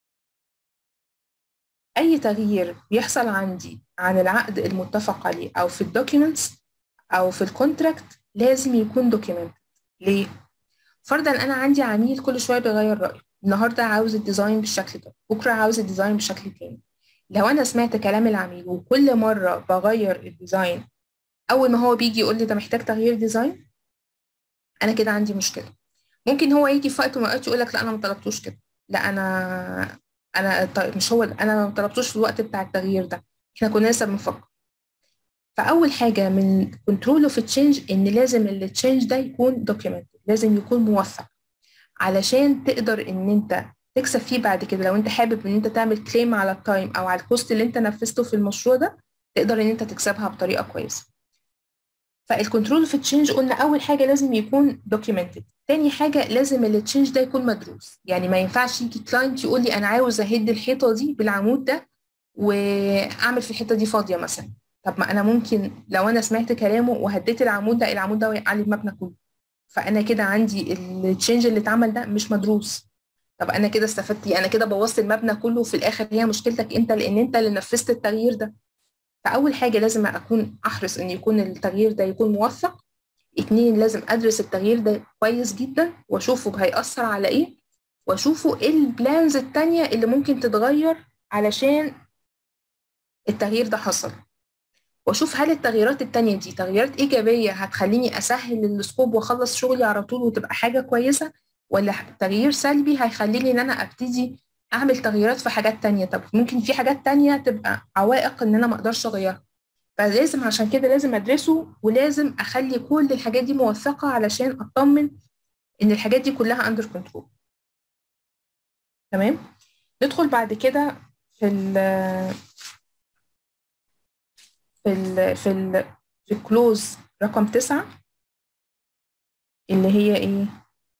اي تغيير بيحصل عندي عن العقد المتفق عليه او في الدوكيومنتس او في الكونتراكت لازم يكون دوكيمنت. ليه؟ فرضا انا عندي عميل كل شويه بيغير رايه، النهارده عاوز الديزاين بالشكل ده، بكره عاوز الديزاين بشكل تاني. لو انا سمعت كلام العميل وكل مره بغير الديزاين، اول ما هو بيجي يقول لي ده محتاج تغيير ديزاين، انا كده عندي مشكله. ممكن هو يجي في وقت وما وقت يقول لك لا انا ما طلبتوش كده، لا انا مش هو انا ما طلبتوش في الوقت بتاع التغيير ده، احنا كنا لسه بنفكر. فاول حاجه من كنترول اوف تشينج ان لازم التشينج ده يكون دوكيمنت، لازم يكون موثق علشان تقدر ان انت تكسب فيه بعد كده. لو انت حابب ان انت تعمل كليم على التايم او على الكوست اللي انت نفذته في المشروع ده، تقدر ان انت تكسبها بطريقه كويسه. فالكنترول في التشينج قلنا اول حاجه لازم يكون دوكيومنتد، تاني حاجه لازم التشينج ده يكون مدروس. يعني ما ينفعش يجي كلاينت يقول لي انا عاوز اهد الحيطه دي بالعمود ده واعمل في الحته دي فاضيه مثلا. طب ما انا ممكن لو انا سمعت كلامه وهديت العمود ده، العمود ده وقع لي المبنى كله، فانا كده عندي التشينج اللي اتعمل ده مش مدروس. طب انا كده استفدت ايه؟ انا كده بوظت المبنى كله وفي الاخر هي مشكلتك انت لان انت اللي نفذت التغيير ده. فاول حاجه لازم اكون احرص ان يكون التغيير ده يكون موثق. اتنين، لازم ادرس التغيير ده كويس جدا واشوفه هيأثر على ايه، واشوفه ايه البلانز التانية اللي ممكن تتغير علشان التغيير ده حصل، واشوف هل التغييرات التانية دي تغييرات ايجابية هتخليني اسهل السكوب واخلص شغلي على طول وتبقى حاجة كويسة، ولا تغيير سلبي هيخليني ان انا ابتدي اعمل تغييرات في حاجات تانية. طب ممكن في حاجات تانية تبقى عوائق ان انا ما اقدرش اغيرها. فلازم عشان كده لازم ادرسه ولازم اخلي كل الحاجات دي موثقة علشان اطمن ان الحاجات دي كلها اندر كنترول. تمام. ندخل بعد كده في ال في ال في ال في الكلوز رقم 9 اللي هي ايه؟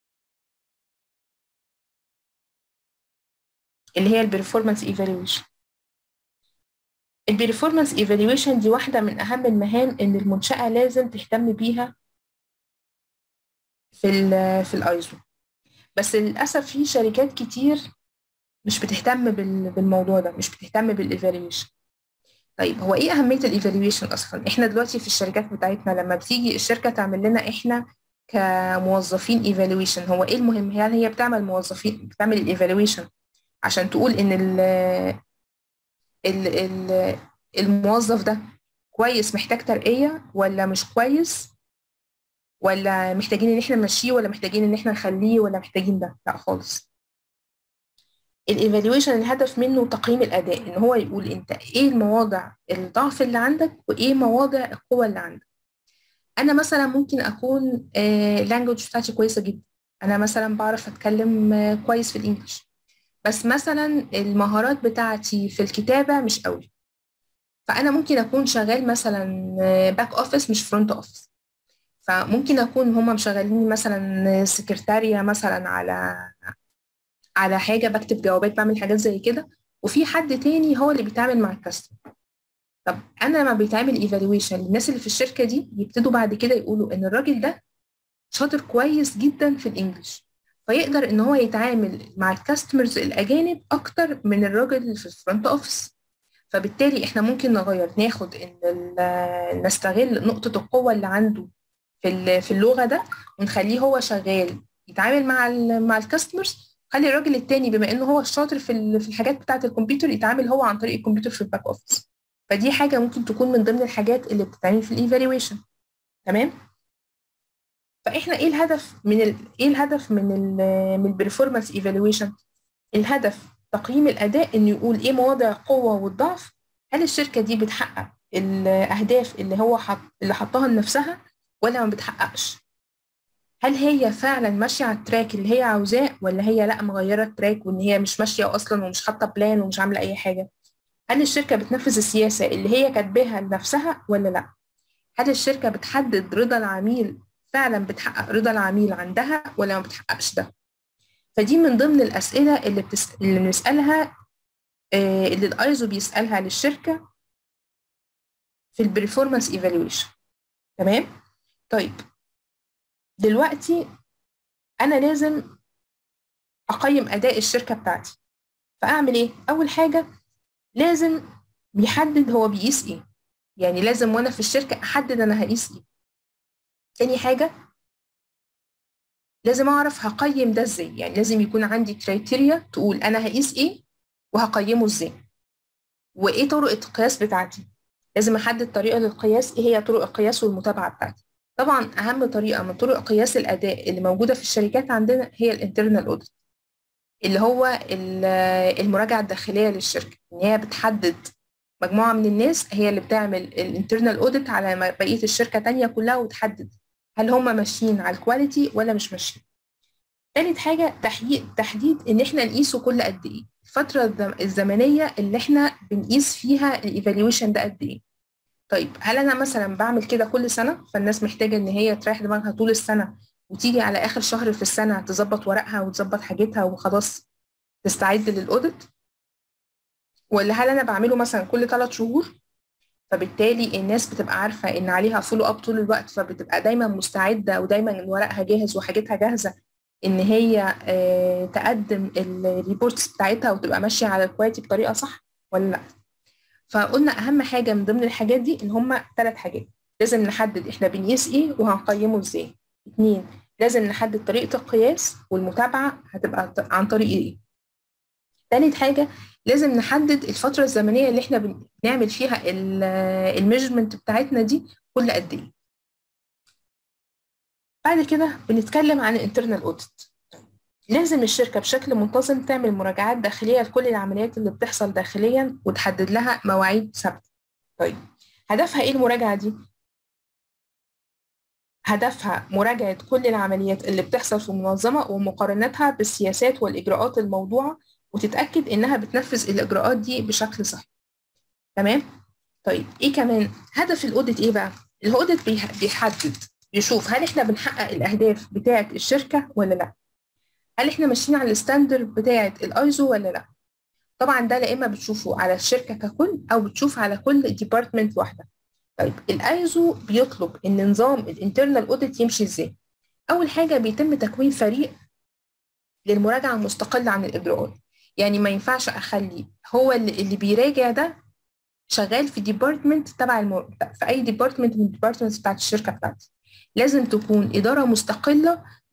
اللي هي البرفورمانس ايفالويشن. البرفورمانس ايفالويشن دي واحدة من اهم المهام ان المنشأة لازم تهتم بيها في الايزو. بس للاسف في شركات كتير مش بتهتم بالموضوع ده، مش بتهتم بالايفالويشن. طيب هو ايه اهميه الايفالويشن اصلا؟ احنا دلوقتي في الشركات بتاعتنا لما بتيجي الشركه تعمل لنا احنا كموظفين ايفالويشن، هو ايه المهم؟ هل هي بتعمل موظفين بتعمل الايفالويشن عشان تقول ان ال الموظف ده كويس محتاج ترقية ولا مش كويس، ولا محتاجين ان احنا نمشيه، ولا محتاجين ان احنا نخليه، ولا محتاجين ده. لا خالص. الايفالويشن الهدف منه تقييم الاداء، ان هو يقول انت ايه المواضع الضعف اللي عندك وايه مواضع القوة اللي عندك. انا مثلا ممكن اكون اللانجوج بتاعتي كويسة جدا، انا مثلا بعرف اتكلم كويس في الانجليش، بس مثلا المهارات بتاعتي في الكتابة مش قوي. فأنا ممكن أكون شغال مثلا باك أوفيس مش فرونت أوفيس. فممكن أكون هما مشغليني مثلا سكرتارية مثلا على حاجة، بكتب جوابات، بعمل حاجات زي كده، وفي حد تاني هو اللي بيتعامل مع الكاستمر. طب أنا لما بيتعمل ايفالويشن للناس اللي في الشركة دي، يبتدوا بعد كده يقولوا إن الراجل ده شاطر كويس جدا في الإنجليش، فيقدر إن هو يتعامل مع الكاستمرز الأجانب أكتر من الراجل اللي في الفرونت أوفيس. فبالتالي احنا ممكن ناخد ان نستغل نقطة القوة اللي عنده في اللغة ده، ونخليه هو شغال يتعامل مع الكاستمرز. خلي الراجل التاني بما انه هو الشاطر في الحاجات بتاعة الكمبيوتر، يتعامل هو عن طريق الكمبيوتر في الباك اوفيس. فدي حاجة ممكن تكون من ضمن الحاجات اللي بتتعمل في الايفالويشن. تمام. فاحنا ايه الهدف من البرفورمانس ايفالويشن؟ الهدف تقييم الأداء، إنه يقول إيه مواضع القوة والضعف. هل الشركة دي بتحقق الأهداف اللي حطها لنفسها ولا ما بتحققش؟ هل هي فعلا ماشية على التراك اللي هي عاوزاه، ولا هي لا مغيرة التراك وإن هي مش ماشية أصلا ومش حاطة بلان ومش عاملة أي حاجة؟ هل الشركة بتنفذ السياسة اللي هي كاتباها لنفسها ولا لا؟ هل الشركة بتحدد رضا العميل، فعلا بتحقق رضا العميل عندها ولا ما بتحققش ده؟ فدي من ضمن الأسئلة اللي بنسألها، اللي الايزو بيسالها للشركه في البرفورمانس ايفالويشن. تمام. طيب دلوقتي انا لازم اقيم اداء الشركه بتاعتي، فاعمل ايه؟ اول حاجه لازم بيحدد هو بيقيس ايه، يعني لازم وانا في الشركه احدد انا هقيس ايه. تاني حاجه لازم اعرف هقيم ده ازاي، يعني لازم يكون عندي كرايتيريا تقول انا هقيس ايه وهقيمه ازاي، وايه طرق القياس بتاعتي. لازم احدد طريقه للقياس، ايه هي طرق القياس والمتابعه بتاعتي. طبعا اهم طريقه من طرق قياس الاداء اللي موجوده في الشركات عندنا هي الانترنال اوديت، اللي هو المراجعه الداخليه للشركه، ان هي بتحدد مجموعه من الناس هي اللي بتعمل الانترنال اوديت على بقيه الشركه تانية كلها، وتحدد هل هم ماشيين على الكواليتي ولا مش ماشيين. تالت حاجه تحديد ان احنا نقيسه كل قد ايه، الفتره الزمنيه اللي احنا بنقيس فيها الايفالويشن ده قد ايه. طيب هل انا مثلا بعمل كده كل سنه، فالناس محتاجه ان هي تريح دماغها طول السنه وتيجي على اخر شهر في السنه تظبط ورقها وتظبط حاجتها وخلاص تستعد للاوديت؟ ولا هل انا بعمله مثلا كل 3 شهور، فبالتالي الناس بتبقى عارفه ان عليها فولو اب طول الوقت، فبتبقى دايما مستعده ودايما ورقها جاهز وحاجتها جاهزه ان هي تقدم الريبورتس بتاعتها وتبقى ماشيه على الكواليتي بطريقه صح ولا لا؟ فقلنا اهم حاجه من ضمن الحاجات دي ان هما 3 حاجات: لازم نحدد احنا بنقيس ايه وهنقيمه ازاي. 2، لازم نحدد طريقه القياس والمتابعه هتبقى عن طريق ايه. 3 حاجه لازم نحدد الفتره الزمنيه اللي احنا بنعمل فيها الميجرمنت بتاعتنا دي كل قد ايه. بعد كده بنتكلم عن الانترنال اوديت. لازم الشركه بشكل منتظم تعمل مراجعات داخليه لكل العمليات اللي بتحصل داخليا وتحدد لها مواعيد ثابته. طيب هدفها ايه المراجعه دي؟ هدفها مراجعة كل العمليات اللي بتحصل في المنظمة ومقارنتها بالسياسات والإجراءات الموضوعة، وتتأكد إنها بتنفذ الإجراءات دي بشكل صحيح. تمام؟ طيب إيه كمان؟ هدف الأوديت إيه بقى؟ الأوديت بيحدد، بيشوف هل إحنا بنحقق الأهداف بتاعة الشركة ولا لأ؟ هل إحنا ماشيين على الستاندرد بتاعة الأيزو ولا لأ؟ طبعا ده لا إما بتشوفه على الشركة ككل أو بتشوف على كل ديبارتمنت واحدة. طيب الايزو بيطلب ان نظام الانترنال اوديت يمشي ازاي؟ اول حاجه بيتم تكوين فريق للمراجعه المستقله عن الاجراءات. يعني ما ينفعش اخلي هو اللي بيراجع ده شغال في ديبارتمنت في اي ديبارتمنت من الديبارتمنتس بتاعت الشركه بتاعتي. لازم تكون اداره مستقله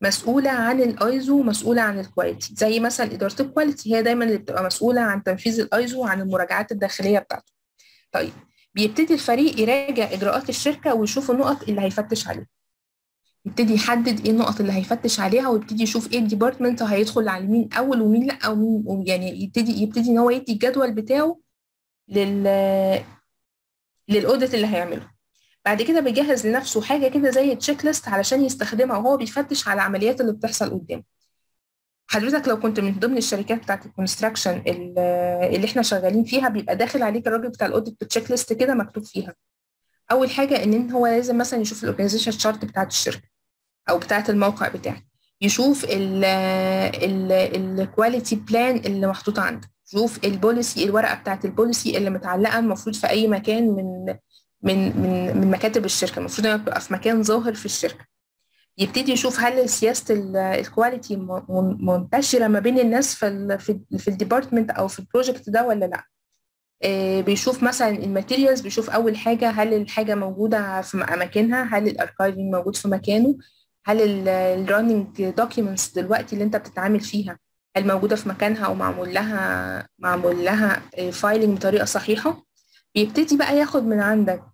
مسؤولة عن الايزو، مسؤولة عن الكواليتي. زي مثلا إدارة الكواليتي هي دايما اللي بتبقى مسؤولة عن تنفيذ الايزو وعن المراجعات الداخلية بتاعته. طيب بيبتدي الفريق يراجع إجراءات الشركة ويشوف النقط اللي هيفتش عليها، يبتدي يحدد ايه النقط اللي هيفتش عليها، ويبتدي يشوف ايه الديبارتمنت هيدخل على مين اول ومين لا، او مين يعني يبتدي ان هو يدي الجدول بتاعه لل للاوديت اللي هيعمله. بعد كده بيجهز لنفسه حاجه كده زي تشيك ليست علشان يستخدمها وهو بيفتش على العمليات اللي بتحصل قدامه. حضرتك لو كنت من ضمن الشركات بتاعت الكونستراكشن اللي احنا شغالين فيها، بيبقى داخل عليك الراجل بتاع الاوديت بتشيك ليست كده مكتوب فيها اول حاجه ان هو لازم مثلا يشوف الاورجانيزيشن شارت بتاعت الشركه او بتاعت الموقع بتاعك، يشوف الكواليتي بلان اللي محطوطه عندك، يشوف البوليسي، الورقه بتاعت البوليسي اللي متعلقه المفروض في اي مكان من مكاتب الشركه، المفروض انها تبقى في مكان ظاهر في الشركه. يبتدي يشوف هل سياسه الكواليتي منتشره ما بين الناس في الديبارتمنت او في البروجكت ده ولا لا. بيشوف مثلا الماتيريالز، بيشوف اول حاجه هل الحاجه موجوده في اماكنها، هل الاركايفنج موجود في مكانه، هل الرننج دوكيومنتس دلوقتي اللي انت بتتعامل فيها هل موجوده في مكانها او معمول لها فايلنج بطريقه صحيحه. بيبتدي بقى ياخد من عندك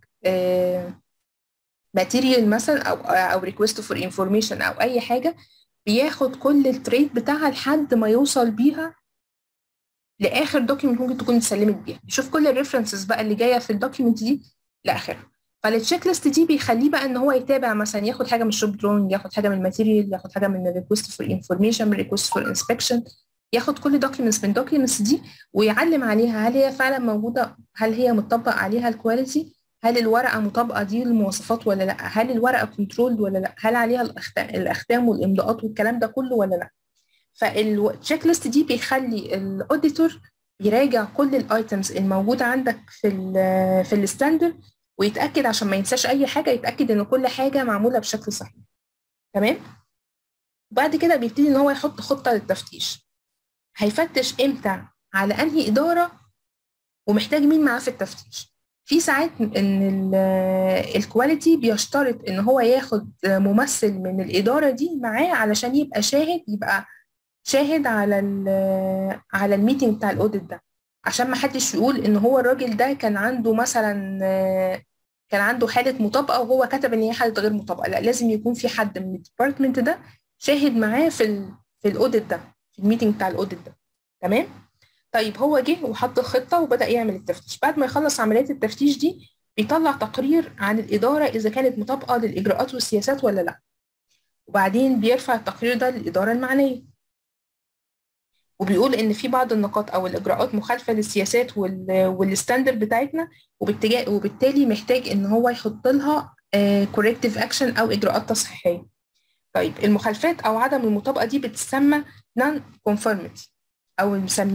ماتيريال مثلا او ريكويست فور انفورميشن او اي حاجه، بياخد كل التريد بتاعها لحد ما يوصل بيها لاخر دوكيمنت ممكن تكون اتسلمت بيها، يشوف كل الريفرنسز بقى اللي جايه في الدوكيمنت دي لاخرها. فالتشيك ليست دي بيخليه بقى ان هو يتابع، مثلا ياخد حاجه من الشوب دروينج، ياخد حاجه من الماتيريال، ياخد حاجه من الريكوست فور انفورميشن، من الريكوست فور انسبكشن، ياخد كل دوكيمنتس من الدوكيمنتس دي ويعلم عليها هل هي فعلا موجوده، هل هي مطبق عليها الكواليتي، هل الورقه مطابقه دي للمواصفات ولا لا، هل الورقه كنترول ولا لا، هل عليها الاختام والامضاءات والكلام ده كله ولا لا. فالتشيك ليست دي بيخلي الاوديتور يراجع كل الايتمز الموجوده عندك في الستاندرد ويتاكد عشان ما ينساش اي حاجه، يتاكد ان كل حاجه معموله بشكل صحيح. تمام. وبعد كده بيبتدي ان هو يحط خطه للتفتيش، هيفتش امتى، على انهي اداره، ومحتاج مين معاه في التفتيش. في ساعات ان الكواليتي بيشترط ان هو ياخد ممثل من الاداره دي معاه علشان يبقى شاهد على الميتنج بتاع الاوديت ده، عشان ما حدش يقول ان هو الراجل ده كان عنده مثلا كان عنده حاله مطابقه وهو كتب ان هي حاله غير مطابقه. لا، لازم يكون في حد من الديبارتمنت ده شاهد معاه في الاوديت ده، في الميتنج بتاع الاوديت ده. تمام. طيب هو جه وحط الخطه وبدا يعمل التفتيش. بعد ما يخلص عمليه التفتيش دي بيطلع تقرير عن الاداره اذا كانت مطابقه للاجراءات والسياسات ولا لا، وبعدين بيرفع التقرير ده للاداره المعنيه، وبيقول ان في بعض النقاط او الاجراءات مخالفه للسياسات والستاندرد بتاعتنا، وبالتالي محتاج ان هو يحط لها كوركتيف اكشن او اجراءات تصحيحيه. طيب المخالفات او عدم المطابقه دي بتسمى نون كونفورميتي، او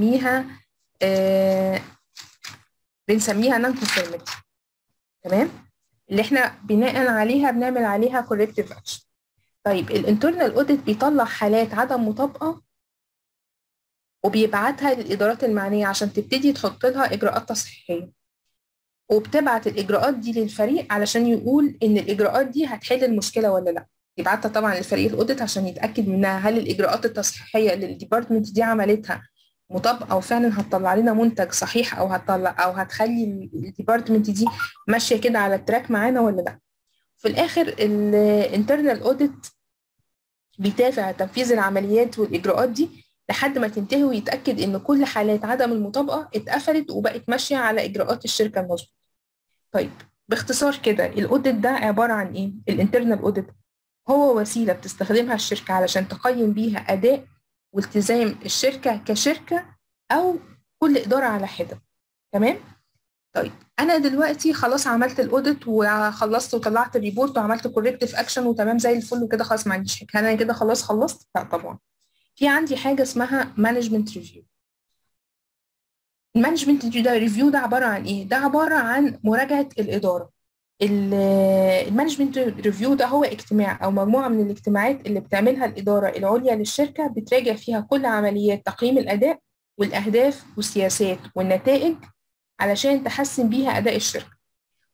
بنسميها نون كونفورميتي. تمام. اللي احنا بناء عليها بنعمل عليها كوركتيف اكشن. طيب الانترنال اوديت بيطلع حالات عدم مطابقه وبيبعتها للإدارات المعنية عشان تبتدي تحط لها إجراءات تصحيحية، وبتبعت الإجراءات دي للفريق علشان يقول إن الإجراءات دي هتحل المشكلة ولا لأ. يبعتها طبعا للفريق الأوديت عشان يتأكد منها هل الإجراءات التصحيحية اللي الديبارتمنت دي عملتها مطابقة وفعلا هتطلع لنا منتج صحيح، أو هتخلي الديبارتمنت دي ماشية كده على التراك معانا ولا لأ. في الآخر الانترنال أوديت بيتابع تنفيذ العمليات والإجراءات دي لحد ما تنتهي ويتأكد إن كل حالات عدم المطابقة اتقفلت وبقت ماشية على إجراءات الشركة المظبوطة. طيب باختصار كده الأوديت ده عبارة عن إيه؟ الانترنال أوديت هو وسيلة بتستخدمها الشركة علشان تقيم بيها أداء والتزام الشركة كشركة أو كل إدارة على حدة. تمام؟ طيب انا دلوقتي خلاص عملت الاوديت وخلصت وطلعت الريبورت وعملت كوركتيف اكشن وتمام زي الفل وكده، خلاص ما عنديش حاجه، انا كده خلاص خلصت؟ لا طبعا، في عندي حاجه اسمها مانجمنت ريفيو. المانجمنت ريفيو ده عباره عن ايه؟ ده عباره عن مراجعه الاداره. المانجمنت ريفيو ده هو اجتماع او مجموعه من الاجتماعات اللي بتعملها الاداره العليا للشركه، بتراجع فيها كل عمليات تقييم الاداء والاهداف والسياسات والنتائج علشان تحسن بيها اداء الشركه.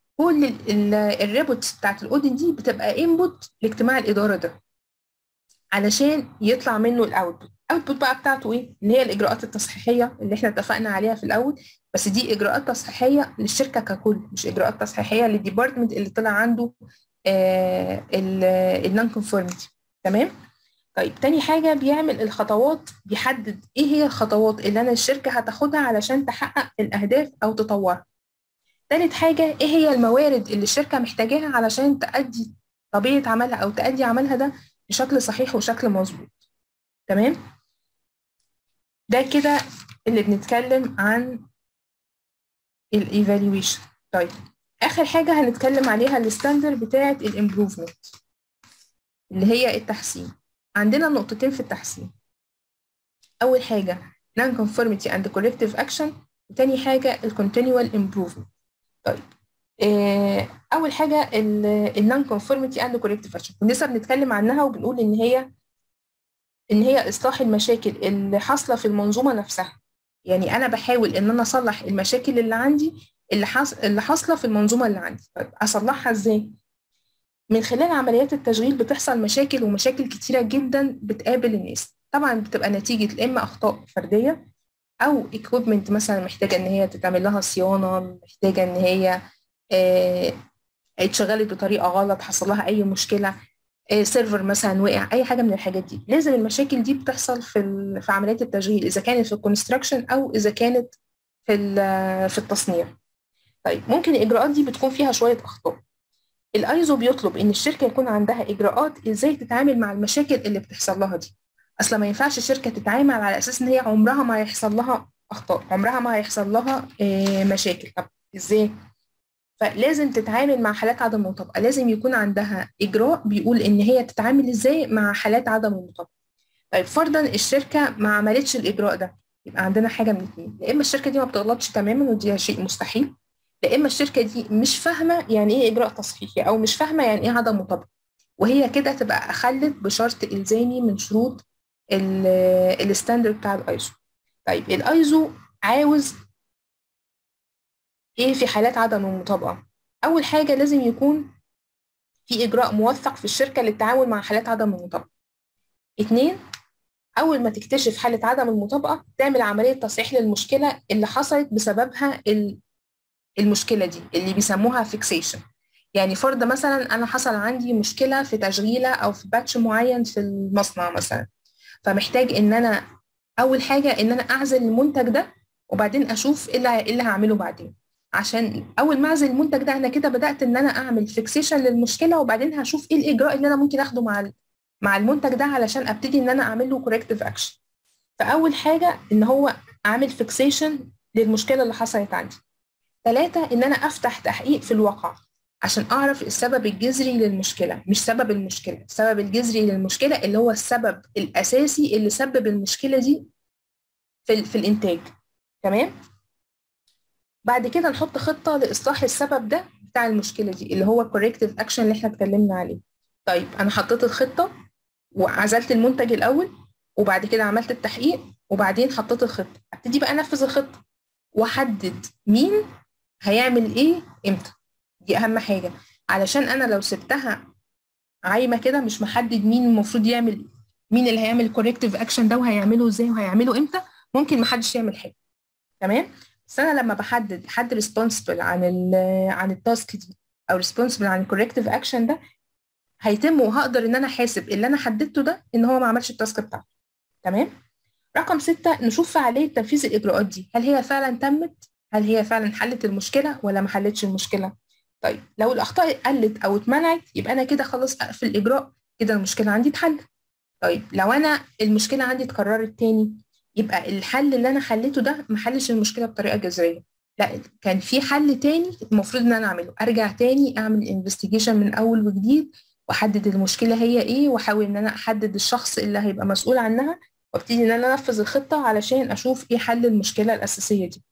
كل الريبورتس بتاعت الاوديت دي بتبقى انبوت لاجتماع الاداره ده. علشان يطلع منه الاوتبوت. الاوتبوت بقى بتاعته ايه؟ اللي هي الاجراءات التصحيحيه اللي احنا اتفقنا عليها في الاول، بس دي اجراءات تصحيحيه للشركه ككل، مش اجراءات تصحيحيه للديبارتمنت اللي طلع عنده النون كونفورميتي. تمام. طيب تاني حاجه بيعمل الخطوات، بيحدد ايه هي الخطوات اللي انا الشركه هتاخدها علشان تحقق الاهداف او تطورها. تالت حاجه ايه هي الموارد اللي الشركه محتاجاها علشان تأدي طبيعه عملها او تأدي عملها ده بشكل صحيح وشكل مظبوط. تمام. ده كده اللي بنتكلم عن الايفالويشن. طيب اخر حاجه هنتكلم عليها الستاندر بتاعه الامبروفمنت اللي هي التحسين. عندنا نقطتين في التحسين. اول حاجه non conformity and corrective action، وتاني حاجه continual improvement. طيب اول حاجه non conformity and corrective action كنا لسه بنتكلم عنها وبنقول ان هي اصلاح المشاكل اللي حاصله في المنظومه نفسها. يعني انا بحاول ان انا اصلح المشاكل اللي عندي اللي حاصله في المنظومه اللي عندي. طيب اصلحها ازاي؟ من خلال عمليات التشغيل بتحصل مشاكل، ومشاكل كتيره جدا بتقابل الناس. طبعا بتبقى نتيجه اما اخطاء فرديه او equipment مثلا محتاجه ان هي تتعمل لها صيانه، محتاجه ان هي اتشغلت بطريقه غلط، حصل لها اي مشكله، سيرفر مثلا وقع، اي حاجه من الحاجات دي. لازم المشاكل دي بتحصل في عمليات التشغيل، اذا كانت في الكونستراكشن او اذا كانت في التصنيع. طيب ممكن الاجراءات دي بتكون فيها شويه اخطاء. الايزو بيطلب ان الشركه يكون عندها اجراءات ازاي تتعامل مع المشاكل اللي بتحصل لها دي. اصلا ما ينفعش شركه تتعامل على اساس ان هي عمرها ما هيحصل لها اخطاء، عمرها ما هيحصل لها مشاكل. طب ازاي؟ فلازم تتعامل مع حالات عدم المطابقه، لازم يكون عندها اجراء بيقول ان هي تتعامل ازاي مع حالات عدم المطابقه. طيب فرضا الشركه ما عملتش الاجراء ده، يبقى عندنا حاجه من اتنين: يا اما الشركه دي ما بتغلطش تماما ودي شيء مستحيل، يا اما الشركه دي مش فاهمه يعني ايه اجراء تصحيحي او مش فاهمه يعني ايه عدم مطابقه، وهي كده تبقى اخلت بشرط الزامي من شروط الستاندرد بتاع الايزو. طيب الايزو عاوز ايه في حالات عدم المطابقه؟ اول حاجه لازم يكون في اجراء موثق في الشركه للتعامل مع حالات عدم المطابقه. اتنين، اول ما تكتشف حاله عدم المطابقه تعمل عمليه تصحيح للمشكله اللي حصلت بسببها المشكله دي اللي بيسموها فيكسيشن. يعني فرض مثلا انا حصل عندي مشكله في تشغيله او في باتش معين في المصنع مثلا، فمحتاج ان انا اول حاجه ان انا اعزل المنتج ده، وبعدين اشوف ايه اللي هعمله بعدين. عشان اول ما اعزل المنتج ده انا كده بدات ان انا اعمل فيكسيشن للمشكله، وبعدين هشوف ايه الاجراء اللي انا ممكن اخده مع المنتج ده علشان ابتدي ان انا اعمل له كوركتيف اكشن. فاول حاجه ان هو اعمل فيكسيشن للمشكله اللي حصلت عندي. ثلاثة، ان انا افتح تحقيق في الواقع عشان اعرف السبب الجذري للمشكله، مش سبب المشكله، السبب الجذري للمشكله اللي هو السبب الاساسي اللي سبب المشكله دي في الانتاج. تمام. بعد كده نحط خطه لاصلاح السبب ده بتاع المشكله دي اللي هو الكوركتيف اكشن اللي احنا اتكلمنا عليه. طيب انا حطيت الخطه وعزلت المنتج الاول، وبعد كده عملت التحقيق، وبعدين حطيت الخطه. ابتدي بقى انفذ الخطه واحدد مين هيعمل ايه امتى. دي اهم حاجه، علشان انا لو سبتها عايمه كده مش محدد مين المفروض يعمل، مين اللي هيعمل الكوركتيف اكشن ده وهيعمله ازاي وهيعمله امتى، ممكن محدش يعمل حاجه. تمام. بس انا لما بحدد حد ريسبونسبل عن التاسك دي او ريسبونسبل عن الكوركتيف اكشن ده، هيتم وهقدر ان انا احاسب اللي انا حددته ده ان هو ما عملش التاسك بتاعته. تمام. رقم 6، نشوف فعاليه تنفيذ الاجراءات دي، هل هي فعلا تمت، هل هي فعلا حلت المشكله ولا ما حلتش المشكله. طيب لو الاخطاء قلت او اتمنعت يبقى انا كده خلاص اقفل الاجراء، كده المشكله عندي اتحلت. طيب لو انا المشكله عندي اتكررت تاني، يبقى الحل اللي انا حليته ده ما حلش المشكله بطريقه جذريه، لا كان في حل تاني المفروض ان انا اعمله، ارجع تاني اعمل انفستيجيشن من اول وجديد واحدد المشكله هي ايه، واحاول ان انا احدد الشخص اللي هيبقى مسؤول عنها، وابتدي ان انا انفذ الخطه علشان اشوف ايه حل المشكله الاساسيه دي.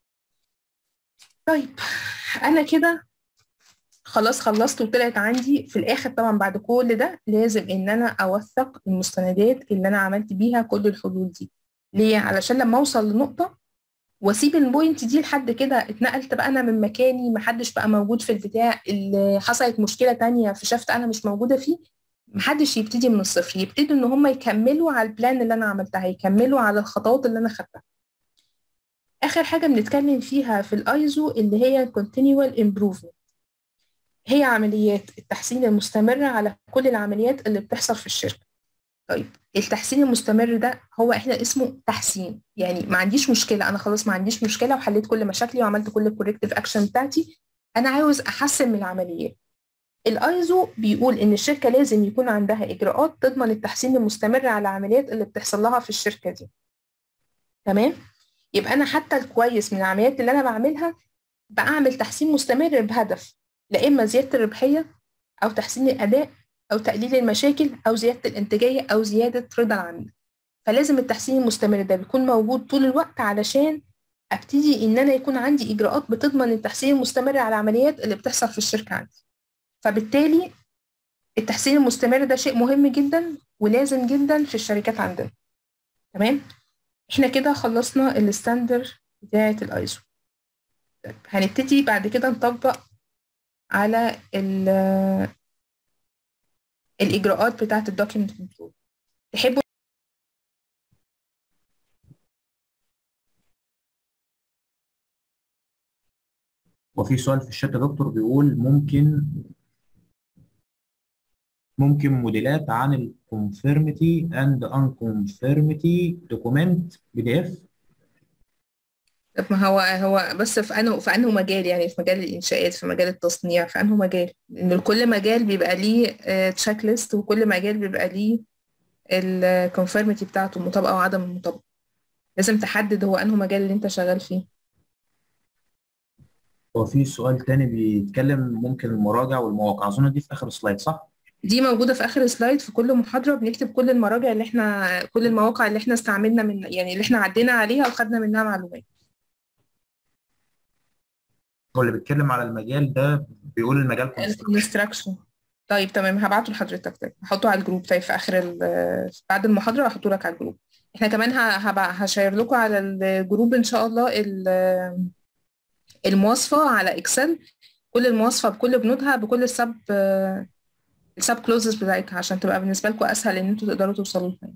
طيب انا كده خلاص خلصت، وطلعت عندي في الاخر طبعا بعد كل ده لازم ان انا اوثق المستندات اللي انا عملت بيها كل الحلول دي. ليه؟ علشان لما اوصل لنقطه واسيب البوينت دي لحد كده اتنقلت بقى انا من مكاني، محدش بقى موجود في البتاع، اللي حصلت مشكله تانية في شفت انا مش موجوده فيه، محدش يبتدي من الصفر، يبتدوا ان هم يكملوا على البلان اللي انا عملتها، يكملوا على الخطوات اللي انا خدتها. اخر حاجه بنتكلم فيها في الايزو اللي هي continual improvement، هي عمليات التحسين المستمر على كل العمليات اللي بتحصل في الشركه. طيب التحسين المستمر ده هو احنا اسمه تحسين، يعني ما عنديش مشكله، انا خلاص ما عنديش مشكله وحليت كل مشاكلي وعملت كل الكوركتيف اكشن بتاعتي، انا عاوز احسن من العمليات. الايزو بيقول ان الشركه لازم يكون عندها اجراءات تضمن التحسين المستمر على العمليات اللي بتحصل لها في الشركه دي. تمام. يبقى انا حتى الكويس من العمليات اللي انا بعملها بعمل تحسين مستمر بهدف، لا اما زياده الربحيه او تحسين الاداء او تقليل المشاكل او زياده الانتاجيه او زياده رضا العميل. فلازم التحسين المستمر ده بيكون موجود طول الوقت علشان ابتدي ان انا يكون عندي اجراءات بتضمن التحسين المستمر على العمليات اللي بتحصل في الشركه عندي. فبالتالي التحسين المستمر ده شيء مهم جدا ولازم جدا في الشركات عندنا. تمام. احنا كده خلصنا الستاندر بتاعه الايزو. هنبتدي بعد كده نطبق على الاجراءات بتاعه الدوكيمنت كنترول. تحبوا؟ وفي سؤال في الشات يا دكتور بيقول ممكن موديلات عن الكونفيرميتي اند انكونفيرميتي دوكيمنت PDF. طب ما هو بس في انه مجال، يعني في مجال الانشاءات، في مجال التصنيع، في انه مجال، ان كل مجال بيبقى ليه تشيك ليست، وكل مجال بيبقى ليه الكونفيرميتي بتاعته، المطابقه وعدم المطابقه. لازم تحدد هو انه مجال اللي انت شغال فيه. وفي سؤال تاني بيتكلم ممكن المراجع والمواقع، اظن دي في اخر سلايد صح؟ دي موجوده في اخر سلايد. في كل محاضره بنكتب كل المراجع اللي احنا، كل المواقع اللي احنا استعملنا من، يعني اللي احنا عدينا عليها وخدنا منها معلومات. هو اللي بيتكلم على المجال ده بيقول المجال كونستراكشن. الكونستراكشن. طيب تمام، هبعته لحضرتك. طيب هحطه على الجروب. طيب في اخر بعد المحاضره هحطه لك على الجروب. احنا كمان هشير لكم على الجروب ان شاء الله المواصفه على اكسل، كل المواصفه بكل بنودها بكل السب كلوزز بتاعتها، عشان تبقى بالنسبه لكم اسهل ان انتوا تقدروا توصلوا لها.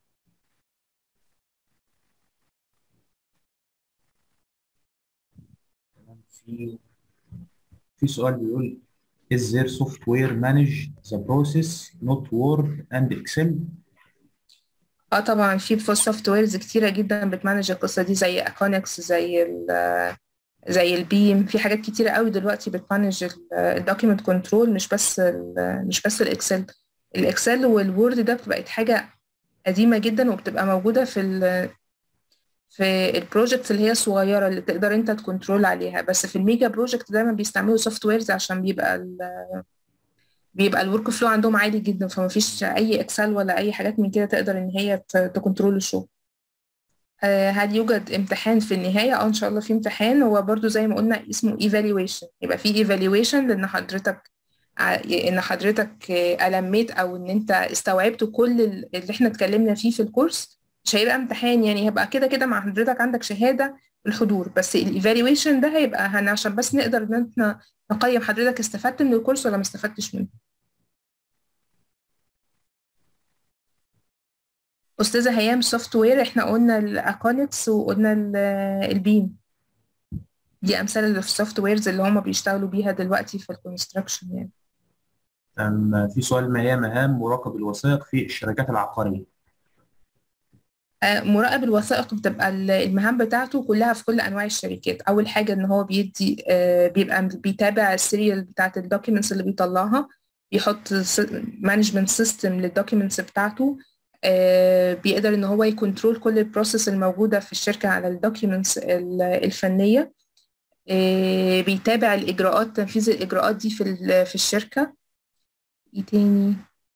في في سؤال بيقول is there software manage the process not Word and Excel؟ اه طبعا في سوفت ويرز كتيره جدا بتمانج القصه دي، زي اكونكس، زي البيم. في حاجات كتيره قوي دلوقتي بتمانج الدوكيمنت كنترول، مش بس الاكسل. الاكسل والوورد ده بقت حاجه قديمه جدا، وبتبقى موجوده في البروجكت اللي هي الصغيره اللي تقدر انت تكنترول عليها. بس في الميجا بروجكت دايما بيستعملوا سوفت ويرز عشان بيبقى الورك فلو عندهم عالي جدا، فما فيش اي اكسل ولا اي حاجات من كده تقدر ان هي تكنترول الشغل. هل يوجد امتحان في النهاية؟ ان شاء الله في امتحان، هو برضو زي ما قلنا اسمه evaluation. يبقى في evaluation لان حضرتك ألميت او ان انت استوعبت كل اللي احنا اتكلمنا فيه في الكورس. مش هيبقى امتحان، يعني هيبقى كده كده مع حضرتك عندك شهادة الحضور، بس الايفالويشن ده هيبقى عشان بس نقدر ان احنا نقيم حضرتك استفدت من الكورس ولا ما استفدتش منه. أستاذة هيام، سوفت وير احنا قلنا الأكونكس وقلنا البيم، دي أمثلة للسوفت ويرز اللي هم بيشتغلوا بيها دلوقتي في الكونستراكشن يعني. في سؤال ما هي مهام مراقب الوثائق في الشركات العقارية؟ مراقب الوثائق بتبقى المهام بتاعته كلها في كل أنواع الشركات. أول حاجة إن هو بيدي بيبقى بيتابع السيريال بتاعت الدوكيومنتس اللي بيطلعها، بيحط مانجمنت سيستم للدوكيومنتس بتاعته، بيقدر إن هو يكنترول كل البروسيس الموجودة في الشركة على الدوكيومنتس الفنية، بيتابع الإجراءات، تنفيذ الإجراءات دي في الشركة. إيه تاني؟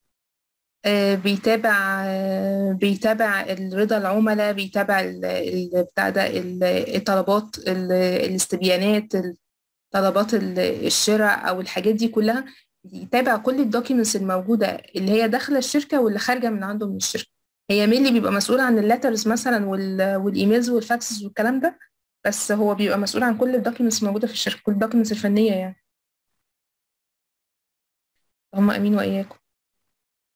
بيتابع رضا العملاء، بيتابع بتاع ده الطلبات، الاستبيانات، طلبات الشراء او الحاجات دي كلها. يتابع كل الدوكيومنتس الموجوده اللي هي داخله الشركه واللي خارجه من عنده من الشركه. هي مين اللي بيبقى مسؤول عن الليترز مثلا والايميلز والفاكسز والكلام ده، بس هو بيبقى مسؤول عن كل الدوكيومنتس الموجوده في الشركه، كل الدوكيومنتس الفنيه يعني. اللهم امين واياكم.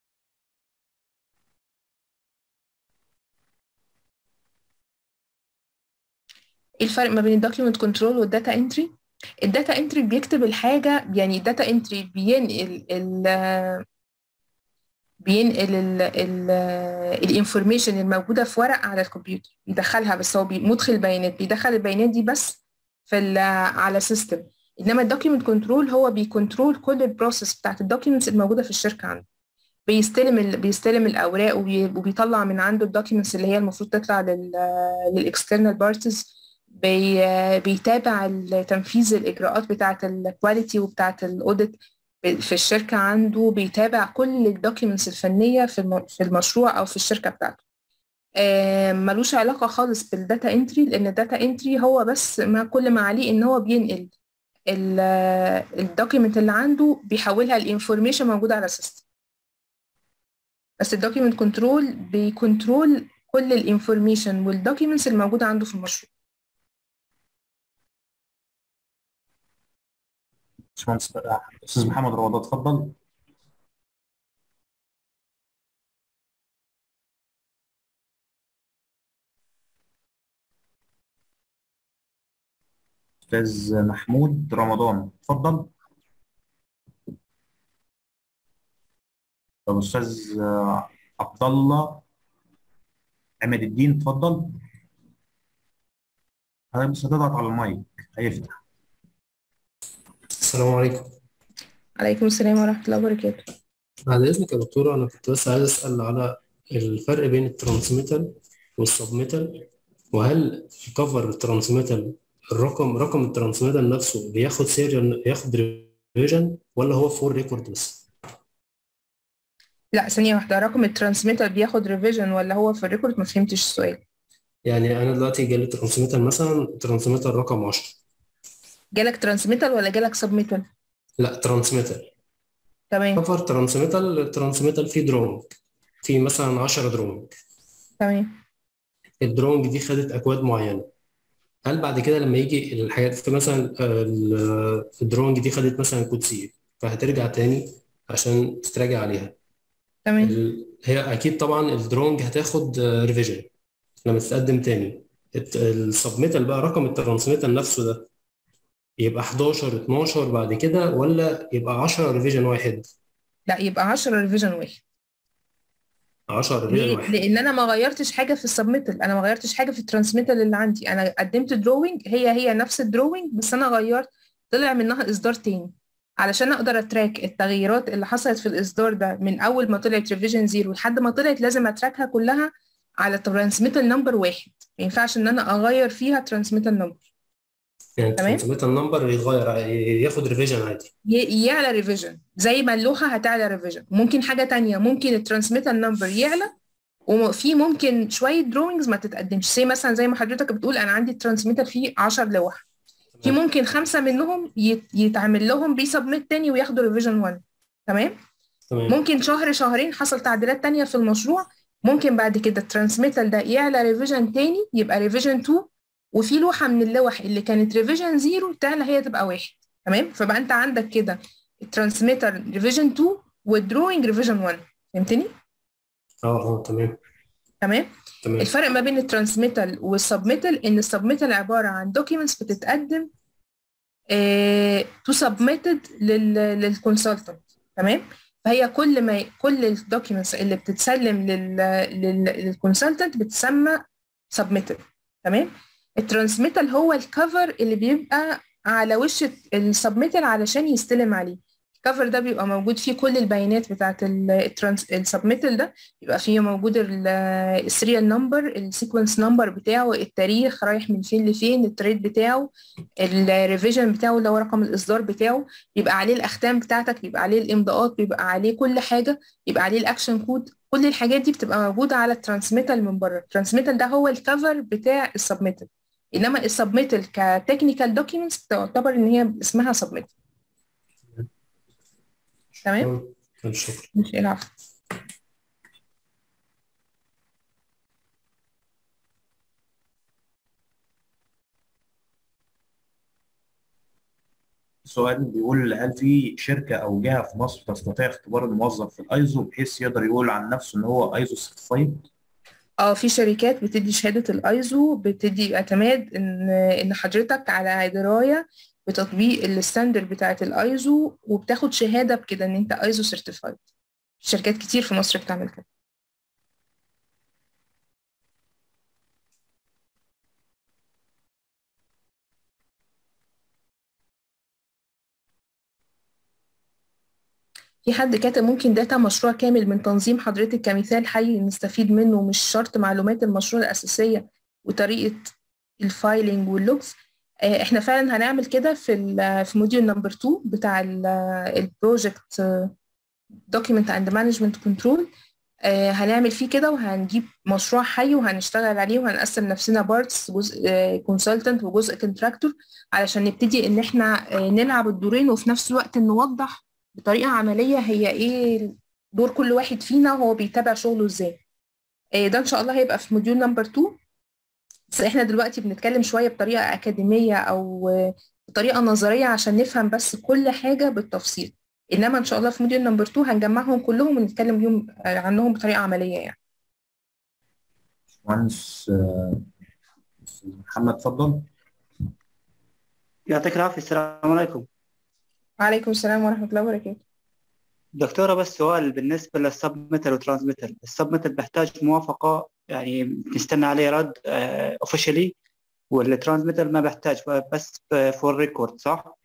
ايه الفرق ما بين الدوكيومنت كنترول والداتا انتري؟ الداتا انتري بيكتب الحاجه، يعني الداتا انتري بينقل الانفورميشن الموجوده في ورق على الكمبيوتر، يدخلها، بس هو مدخل البيانات، بيدخل البيانات دي بس على سيستم. انما الدوكيومنت كنترول هو بيكنترول كل البروسيس بتاعت الدوكيومنتس الموجوده في الشركه عنده. بيستلم الاوراق وبيطلع من عنده الدوكيومنتس اللي هي المفروض تطلع للاكسترنال بارتيز. بيتابع تنفيذ الاجراءات بتاعه الكواليتي وبتاعه الاوديت في الشركه عنده، بيتابع كل الدوكيومنتس الفنيه في المشروع او في الشركه بتاعته. ملوش علاقه خالص بالداتا انتري، لان الداتا انتري هو بس ما كل ما عليه ان هو بينقل الدوكيومنت اللي عنده، بيحولها لانفورميشن موجوده على السيستم. بس الدوكيومنت كنترول بيكنترول كل الانفورميشن والدوكيومنتس الموجوده عنده في المشروع. باشمهندس استاذ محمد روضة اتفضل. استاذ محمود رمضان اتفضل. طب استاذ عبد الله عماد الدين اتفضل. حضرتك بس هتضغط على المايك هيفتح. السلام عليكم. عليكم السلام ورحمه الله وبركاته. بعد إذنك يا دكتورة، أنا كنت بس عايز أسأل على الفرق بين الترانسميتال والسبميتال، وهل في كفر الترانسميتال رقم الترانسميتال نفسه بياخد سيريال، ياخد ريفيجن، ولا هو فور ريكورد بس؟ لا، ثانيه واحده، رقم الترانسميتر بياخد ريفيجن ولا هو في الريكورد؟ ما فهمتش السؤال. يعني أنا دلوقتي جالي ترانسميتال مثلا، ترانسميتال رقم 10. جالك ترانسميتر ولا جالك سبميتر؟ لا، ترانسميتال. تمام. كفر الترانسميتال فيه درونج، فيه مثلا 10 درونج. تمام. الدرونج دي خدت أكواد معينة. هل بعد كده لما يجي الحاجات في مثلا الدرونج دي خدت مثلا كود سي، فهترجع تاني عشان تراجع عليها؟ تمام. هي اكيد طبعا الدرونج هتاخد ريفيجن لما تتقدم تاني. السبميتال بقى رقم الترانسميتال نفسه ده يبقى 11 12 بعد كده، ولا يبقى 10 ريفيجن واحد؟ لا، يبقى 10 ريفيجن واحد. 10 ريفيجن ليه؟ واحد. لان انا ما غيرتش حاجه في السبميتال، انا ما غيرتش حاجه في الترانسميتال اللي عندي. انا قدمت دروينج، هي نفس الدروينج، بس انا غيرت، طلع منها اصدار تاني. علشان اقدر اتراك التغييرات اللي حصلت في الاصدار ده من اول ما طلعت ريفيجن زيرو لحد ما طلعت، لازم اتراكها كلها على ترانسميتال نمبر واحد. ما ينفعش ان انا اغير فيها ترانسميتال نمبر. يعني تمام. الترانسميتال نمبر يتغير، ياخد ريفيجن عادي. يعلى ريفيجن زي ما اللوحه هتعلى ريفيجن. ممكن حاجه تانية، ممكن الترانسميتال نمبر يعلى، وفي ممكن شويه دروينجز ما تتقدمش. زي مثلا زي ما حضرتك بتقول، انا عندي الترانسميتر فيه 10 لوح، في تمام. ممكن 5 منهم يتعمل لهم بيسبميت تاني وياخدوا ريفيجن 1. تمام. تمام. ممكن شهر شهرين حصل تعديلات تانية في المشروع، ممكن بعد كده الترانسميتر ده يعلى ريفيجن تاني يبقى ريفيجن 2، وفي لوحه من اللوح اللي كانت ريفيجن 0 تعلى هي تبقى 1. تمام. فبقى انت عندك كده الترانسميتر ريفيجن 2 والدروينج ريفيجن 1. فهمتني؟ تمام. تمام. تمام. الفرق ما بين الترانسميتال والسبميتال ان السبميتال عباره عن دوكيومنتس بتتقدم تو سبميتد للكونسلتنت. تمام. فهي كل الدوكيومنتس اللي بتتسلم للكونسلتنت بتسمى سبميتد. تمام. الترانسميتال هو الكفر اللي بيبقى على وش السبميتال علشان يستلم عليه. الكفر ده بيبقى موجود فيه كل البيانات بتاعت السبميتال ده، بيبقى فيه موجود السيريال نمبر، السيكونس نمبر بتاعه، التاريخ رايح من فين لفين، التريد بتاعه، الريفيجن بتاعه اللي هو رقم الاصدار بتاعه، بيبقى عليه الاختام بتاعتك، بيبقى عليه الامضاءات، بيبقى عليه كل حاجه، بيبقى عليه الاكشن كود. كل الحاجات دي بتبقى موجوده على الترانسميتال من بره. الترانسميتال ده هو الكفر بتاع السبميتال، انما السبميتال كتكنيكال دوكيومنتس تعتبر ان هي اسمها سبميتال. تمام. شكرا. مش العفو. السؤال بيقول هل في شركة أو جهة في مصر تستطيع اختبار الموظف في الأيزو بحيث يقدر يقول عن نفسه إن هو أيزو سيرتيفايد؟ في شركات بتدي شهادة الايزو، بتدي اعتماد ان حضرتك على دراية بتطبيق الستاندر بتاعة الايزو، وبتاخد شهادة بكده ان انت ايزو سيرتيفايد. شركات كتير في مصر بتعمل كده. في حد كاتب ممكن داتا مشروع كامل من تنظيم حضرتك كمثال حي نستفيد منه، مش شرط معلومات المشروع الأساسية وطريقة الفايلنج واللوجز. احنا فعلا هنعمل كده في موديول نمبر 2 بتاع البروجكت دوكيمنت اند مانجمنت كنترول. هنعمل فيه كده، وهنجيب مشروع حي وهنشتغل عليه، وهنقسم نفسنا بارتس، جزء كونسلتنت وجزء كونتراكتور، علشان نبتدي ان احنا نلعب الدورين، وفي نفس الوقت نوضح بطريقة عملية هي ايه دور كل واحد فينا وهو بيتابع شغله ازاي. ده ان شاء الله هيبقى في موديول نمبر 2. بس احنا دلوقتي بنتكلم شوية بطريقة أكاديمية أو بطريقة نظرية عشان نفهم بس كل حاجة بالتفصيل. إنما إن شاء الله في موديول نمبر 2 هنجمعهم كلهم ونتكلم بيهم عنهم بطريقة عملية يعني. مهندس محمد اتفضل. يعطيك العافية. السلام عليكم وعليكم السلام ورحمة الله وبركاته. دكتورة، بس سؤال بالنسبة للسبمتل والترانسمتل. السبمتل بيحتاج موافقة، يعني بنستنى عليه رد اوفيشالي، والترانسمتل ما بيحتاج، بس فور ريكورد، صح؟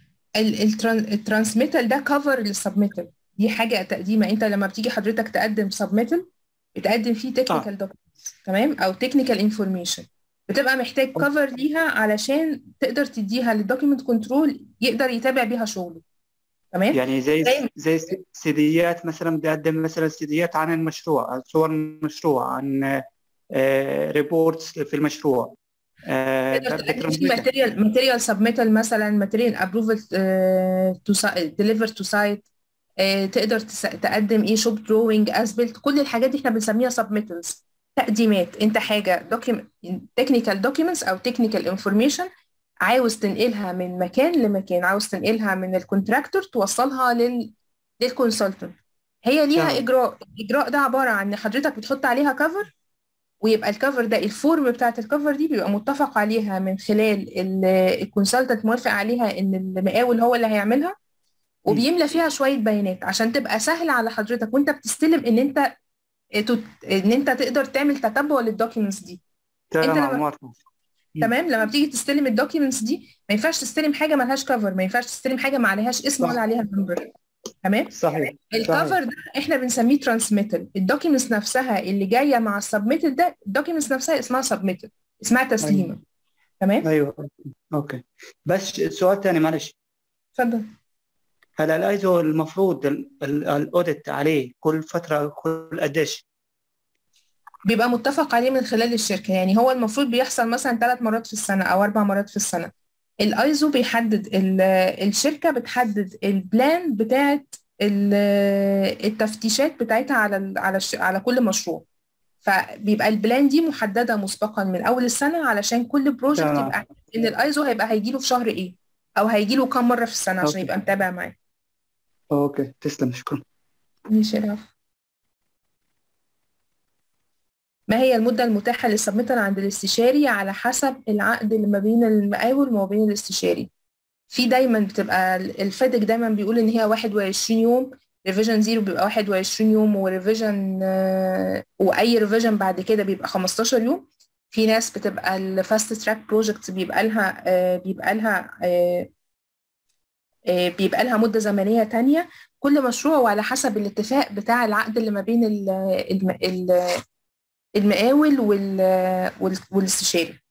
الترانسميتال ده كفر للسبميتال، دي حاجة تقديمة. انت لما بتيجي حضرتك تقدم سبميتال بتقدم فيه تكنيكال دوكيومنتس، تمام، او تكنيكال انفورميشن، بتبقى محتاج كفر ليها علشان تقدر تديها للدوكيمنت كنترول يقدر يتابع بيها شغله، تمام. يعني زي سيديات مثلا، بدي اقدم مثلا سيديات عن المشروع، عن صور المشروع، عن ريبورتس في المشروع. تقدر تقدم فيه ماتيريال سبميتال مثلا، ماتيريال ابروفل تو ديليفر تو سايت. تقدر تقدم ايه شوب دروينج اسبلت، كل الحاجات دي احنا بنسميها سبميتالز، تقديمات. انت حاجه تكنيكال دوكيومنتس او تكنيكال انفورميشن عاوز تنقلها من مكان لمكان، عاوز تنقلها من الكونتراكتور توصلها للكونسلتنت. هي ليها تمام. الاجراء ده عباره عن ان حضرتك بتحط عليها كفر، ويبقى الكفر ده الفورم بتاعت الكفر دي بيبقى متفق عليها من خلال الكونسلتنت، موافق عليها ان المقاول هو اللي هيعملها، وبيملى فيها شويه بيانات عشان تبقى سهله على حضرتك وانت بتستلم ان انت تقدر تعمل تتبع للدوكيومنتس دي. انت تمام، لما موافق. تمام لما بتيجي تستلم الدوكيومنتس دي ما ينفعش تستلم حاجه ما لهاش كفر، ما ينفعش تستلم حاجه ما عليهاش اسم ولا صح، عليها نمبر، تمام. صحيح، صحيح. الكفر ده احنا بنسميه ترانسميتال. الدوكيومنتس نفسها اللي جايه مع السبميتال ده، الدوكيومنتس نفسها اسمها سبميتال، اسمها ايوه، تسليمه، تمام. ايوه، اوكي. بس سؤال ثاني، معلش. اتفضل. هلا الايزو المفروض الاوديت عليه كل فتره، كل قديش؟ بيبقى متفق عليه من خلال الشركه، يعني هو المفروض بيحصل مثلا 3 مرات في السنه او 4 مرات في السنه. الايزو بيحدد الشركه بتحدد البلان بتاعت التفتيشات بتاعتها على كل مشروع. فبيبقى البلان دي محدده مسبقا من اول السنه علشان كل بروجكت تمام، يبقى عارف ان الايزو هيجيله في شهر ايه، او هيجيله كام مره في السنه عشان اوكي، يبقى متابع معاه. اوكي، تسلم، شكرا. ماشي يا رف. ما هي المدة المتاحة للسبميتال عند الاستشاري؟ على حسب العقد اللي ما بين المقاول وما بين الاستشاري. في دايما بتبقى الفادك دايما بيقول ان هي 21 يوم، ريفيجن زيرو بيبقى 21 يوم، وريفيجن واي ريفيجن بعد كده بيبقى 15 يوم. في ناس بتبقى الفاست تراك بروجكت بيبقى لها مدة زمنية تانية، كل مشروع وعلى حسب الاتفاق بتاع العقد اللي ما بين المقاول والاستشاري.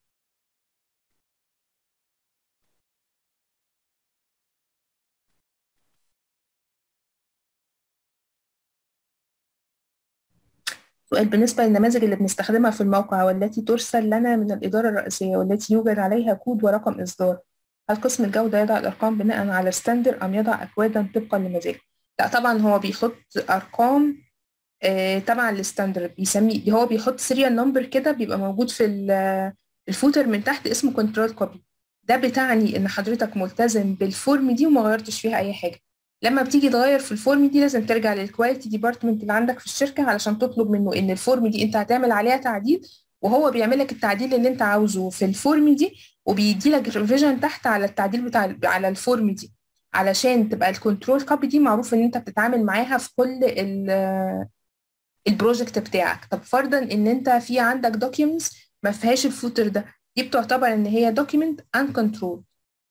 سؤال: بالنسبة للنماذج اللي بنستخدمها في الموقع والتي ترسل لنا من الإدارة الرئيسية والتي يوجد عليها كود ورقم إصدار، هل قسم الجودة يضع الأرقام بناء على ستاندر أم يضع أكوادا طبقا لمزاجه؟ لا طبعا، هو بيحط أرقام تبع الستاندر، بيسميه هو بيحط سيريال نمبر كده، بيبقى موجود في الفوتر من تحت اسمه كنترول كوبي. ده بتعني إن حضرتك ملتزم بالفورم دي وما غيرتش فيها أي حاجة. لما بتيجي تغير في الفورم دي لازم ترجع للكواليتي ديبارتمنت اللي عندك في الشركه علشان تطلب منه ان الفورم دي انت هتعمل عليها تعديل، وهو بيعمل لك التعديل اللي انت عاوزه في الفورم دي، وبيدي لك ريفيجن تحت على التعديل بتاع على الفورم دي، علشان تبقى الكنترول كوبي دي معروف ان انت بتتعامل معاها في كل البروجكت بتاعك. طب فرضا ان انت في عندك دوكيومنتس ما فيهاش الفوتر ده، دي بتعتبر ان هي دوكيومنت ان كنترول،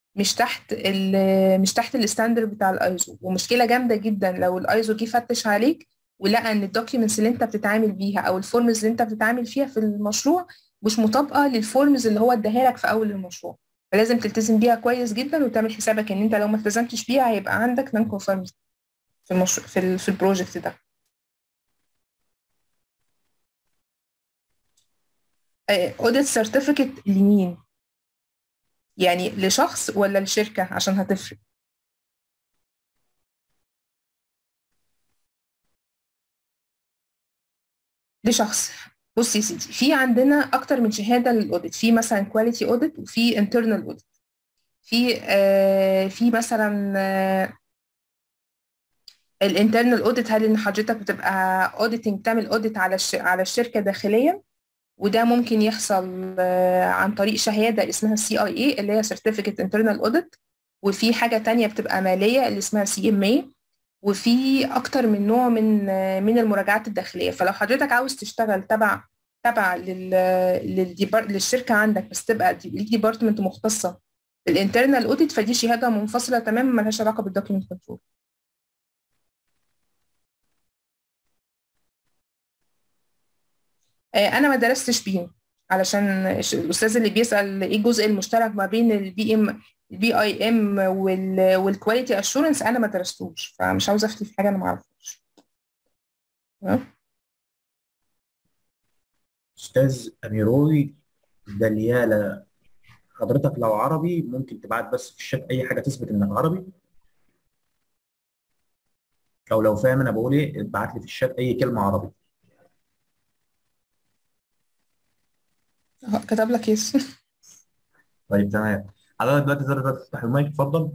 مش تحت الستاندرد بتاع الايزو، ومشكله جامده جدا لو الايزو جه فتش عليك ولقى ان الدوكيومنتس اللي انت بتتعامل بيها او الفورمز اللي انت بتتعامل فيها في المشروع مش مطابقه للفورمز اللي هو اداها لك في اول المشروع. فلازم تلتزم بيها كويس جدا وتعمل حسابك ان انت لو ما التزمتش بيها هيبقى عندك نون كونفورمز في المشروع في البروجكت ده. اوديت سيرتيفيكت لمين؟ يعني لشخص ولا لشركه؟ عشان هتفرق. لشخص. بص يا سيدي، في عندنا اكتر من شهاده للاوديت، في مثلا كواليتي اوديت وفي انترنال اوديت. في مثلا الانترنال اوديت، هل ان حضرتك بتبقى اوديتنج بتعمل اوديت على الشركه داخليا، وده ممكن يحصل عن طريق شهاده اسمها CIA اللي هي سيرتيفيكت انترنال اوديت، وفي حاجه تانية بتبقى ماليه اللي اسمها CMA، وفي اكتر من نوع من المراجعات الداخليه. فلو حضرتك عاوز تشتغل تبع للشركه عندك، بس تبقى ليك ديبارتمنت مختصه بالانترنال اوديت، فدي شهاده منفصله تماما مالهاش علاقه بالدوكيمنت كنترول. انا ما درستش بيهم، علشان الاستاذ اللي بيسال ايه الجزء المشترك ما بين الBIM والكواليتي اشورنس، انا ما درستوش، فمش عاوزه افتي في حاجه انا ما اعرفهاش. استاذ اميروي دليالة، حضرتك لو عربي ممكن تبعت بس في الشات اي حاجه تثبت انك عربي، او لو فاهم انا بقول ايه ابعت لي في الشات اي كلمه عربي. كتب لك يس. طيب تمام. حضرتك دلوقتي تقدر تفتح المايك، اتفضل.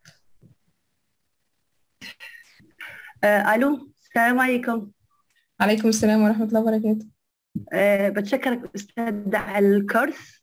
الو، السلام عليكم. عليكم السلام ورحمه الله وبركاته. بتشكرك استاذ على الكورس.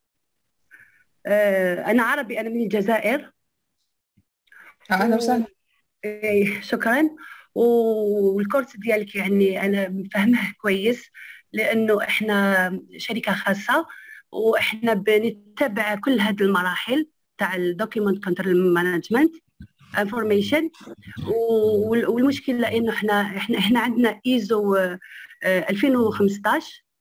انا عربي، انا من الجزائر. اهلا وسهلا. شكرا. والكورس ديالك يعني انا فاهمه كويس، لانه احنا شركه خاصه واحنا بنتبع كل هذه المراحل تاع الدوكيمنت كنترول مانجمنت انفورميشن. والمشكله انه احنا عندنا ايزو 2015.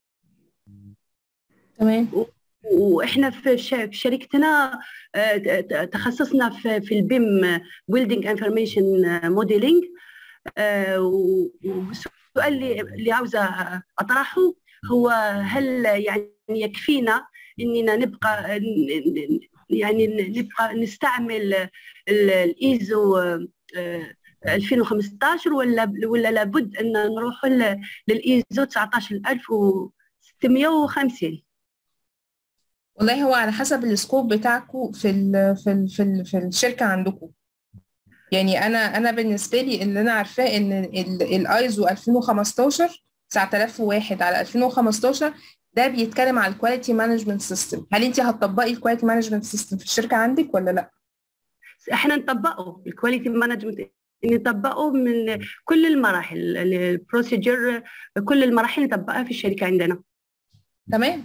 تمام. واحنا في شركتنا تخصصنا في البيم بيلدينج انفورميشن موديلينج. والسؤال اللي عاوزه اطرحه هو هل يعني يكفينا اننا نبقى نستعمل الايزو 2015 ولا لابد ان نروح للايزو 19650؟ والله هو على حسب السكوب بتاعكم في الشركه عندكم. يعني انا بالنسبه لي اللي انا عارفاه ان الايزو 2015 9001 على 2015 ده بيتكلم على الكواليتي مانجمنت سيستم. هل انت هتطبقي الكواليتي مانجمنت سيستم في الشركه عندك ولا لا؟ احنا نطبقه الكواليتي مانجمنت، نطبقه من كل المراحل، البروسيجر، كل المراحل نطبقها في الشركه عندنا. تمام.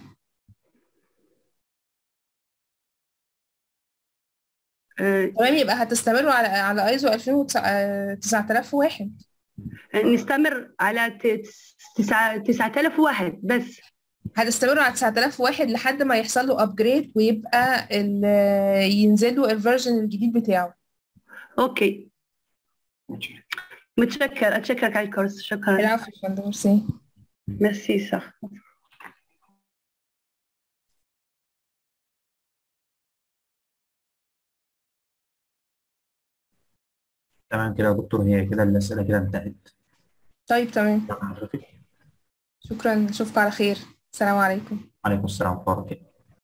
تمام، يبقى هتستمروا على ايزو 9001. نستمر على 9001 بس. هتستمروا على 9001 لحد ما يحصل له ابجريد ويبقى ينزل له الفيرجن الجديد بتاعه. اوكي، اتشكرك على الكورس. شكرا. العفو يا فندم، ميرسي. ميرسي صح. تمام كده يا دكتور، هي كده الاسئله كده انتهت. طيب تمام. حضرتك. شكرا، نشوفكم على خير. السلام عليكم. عليكم السلام ورحمه الله وبركاته.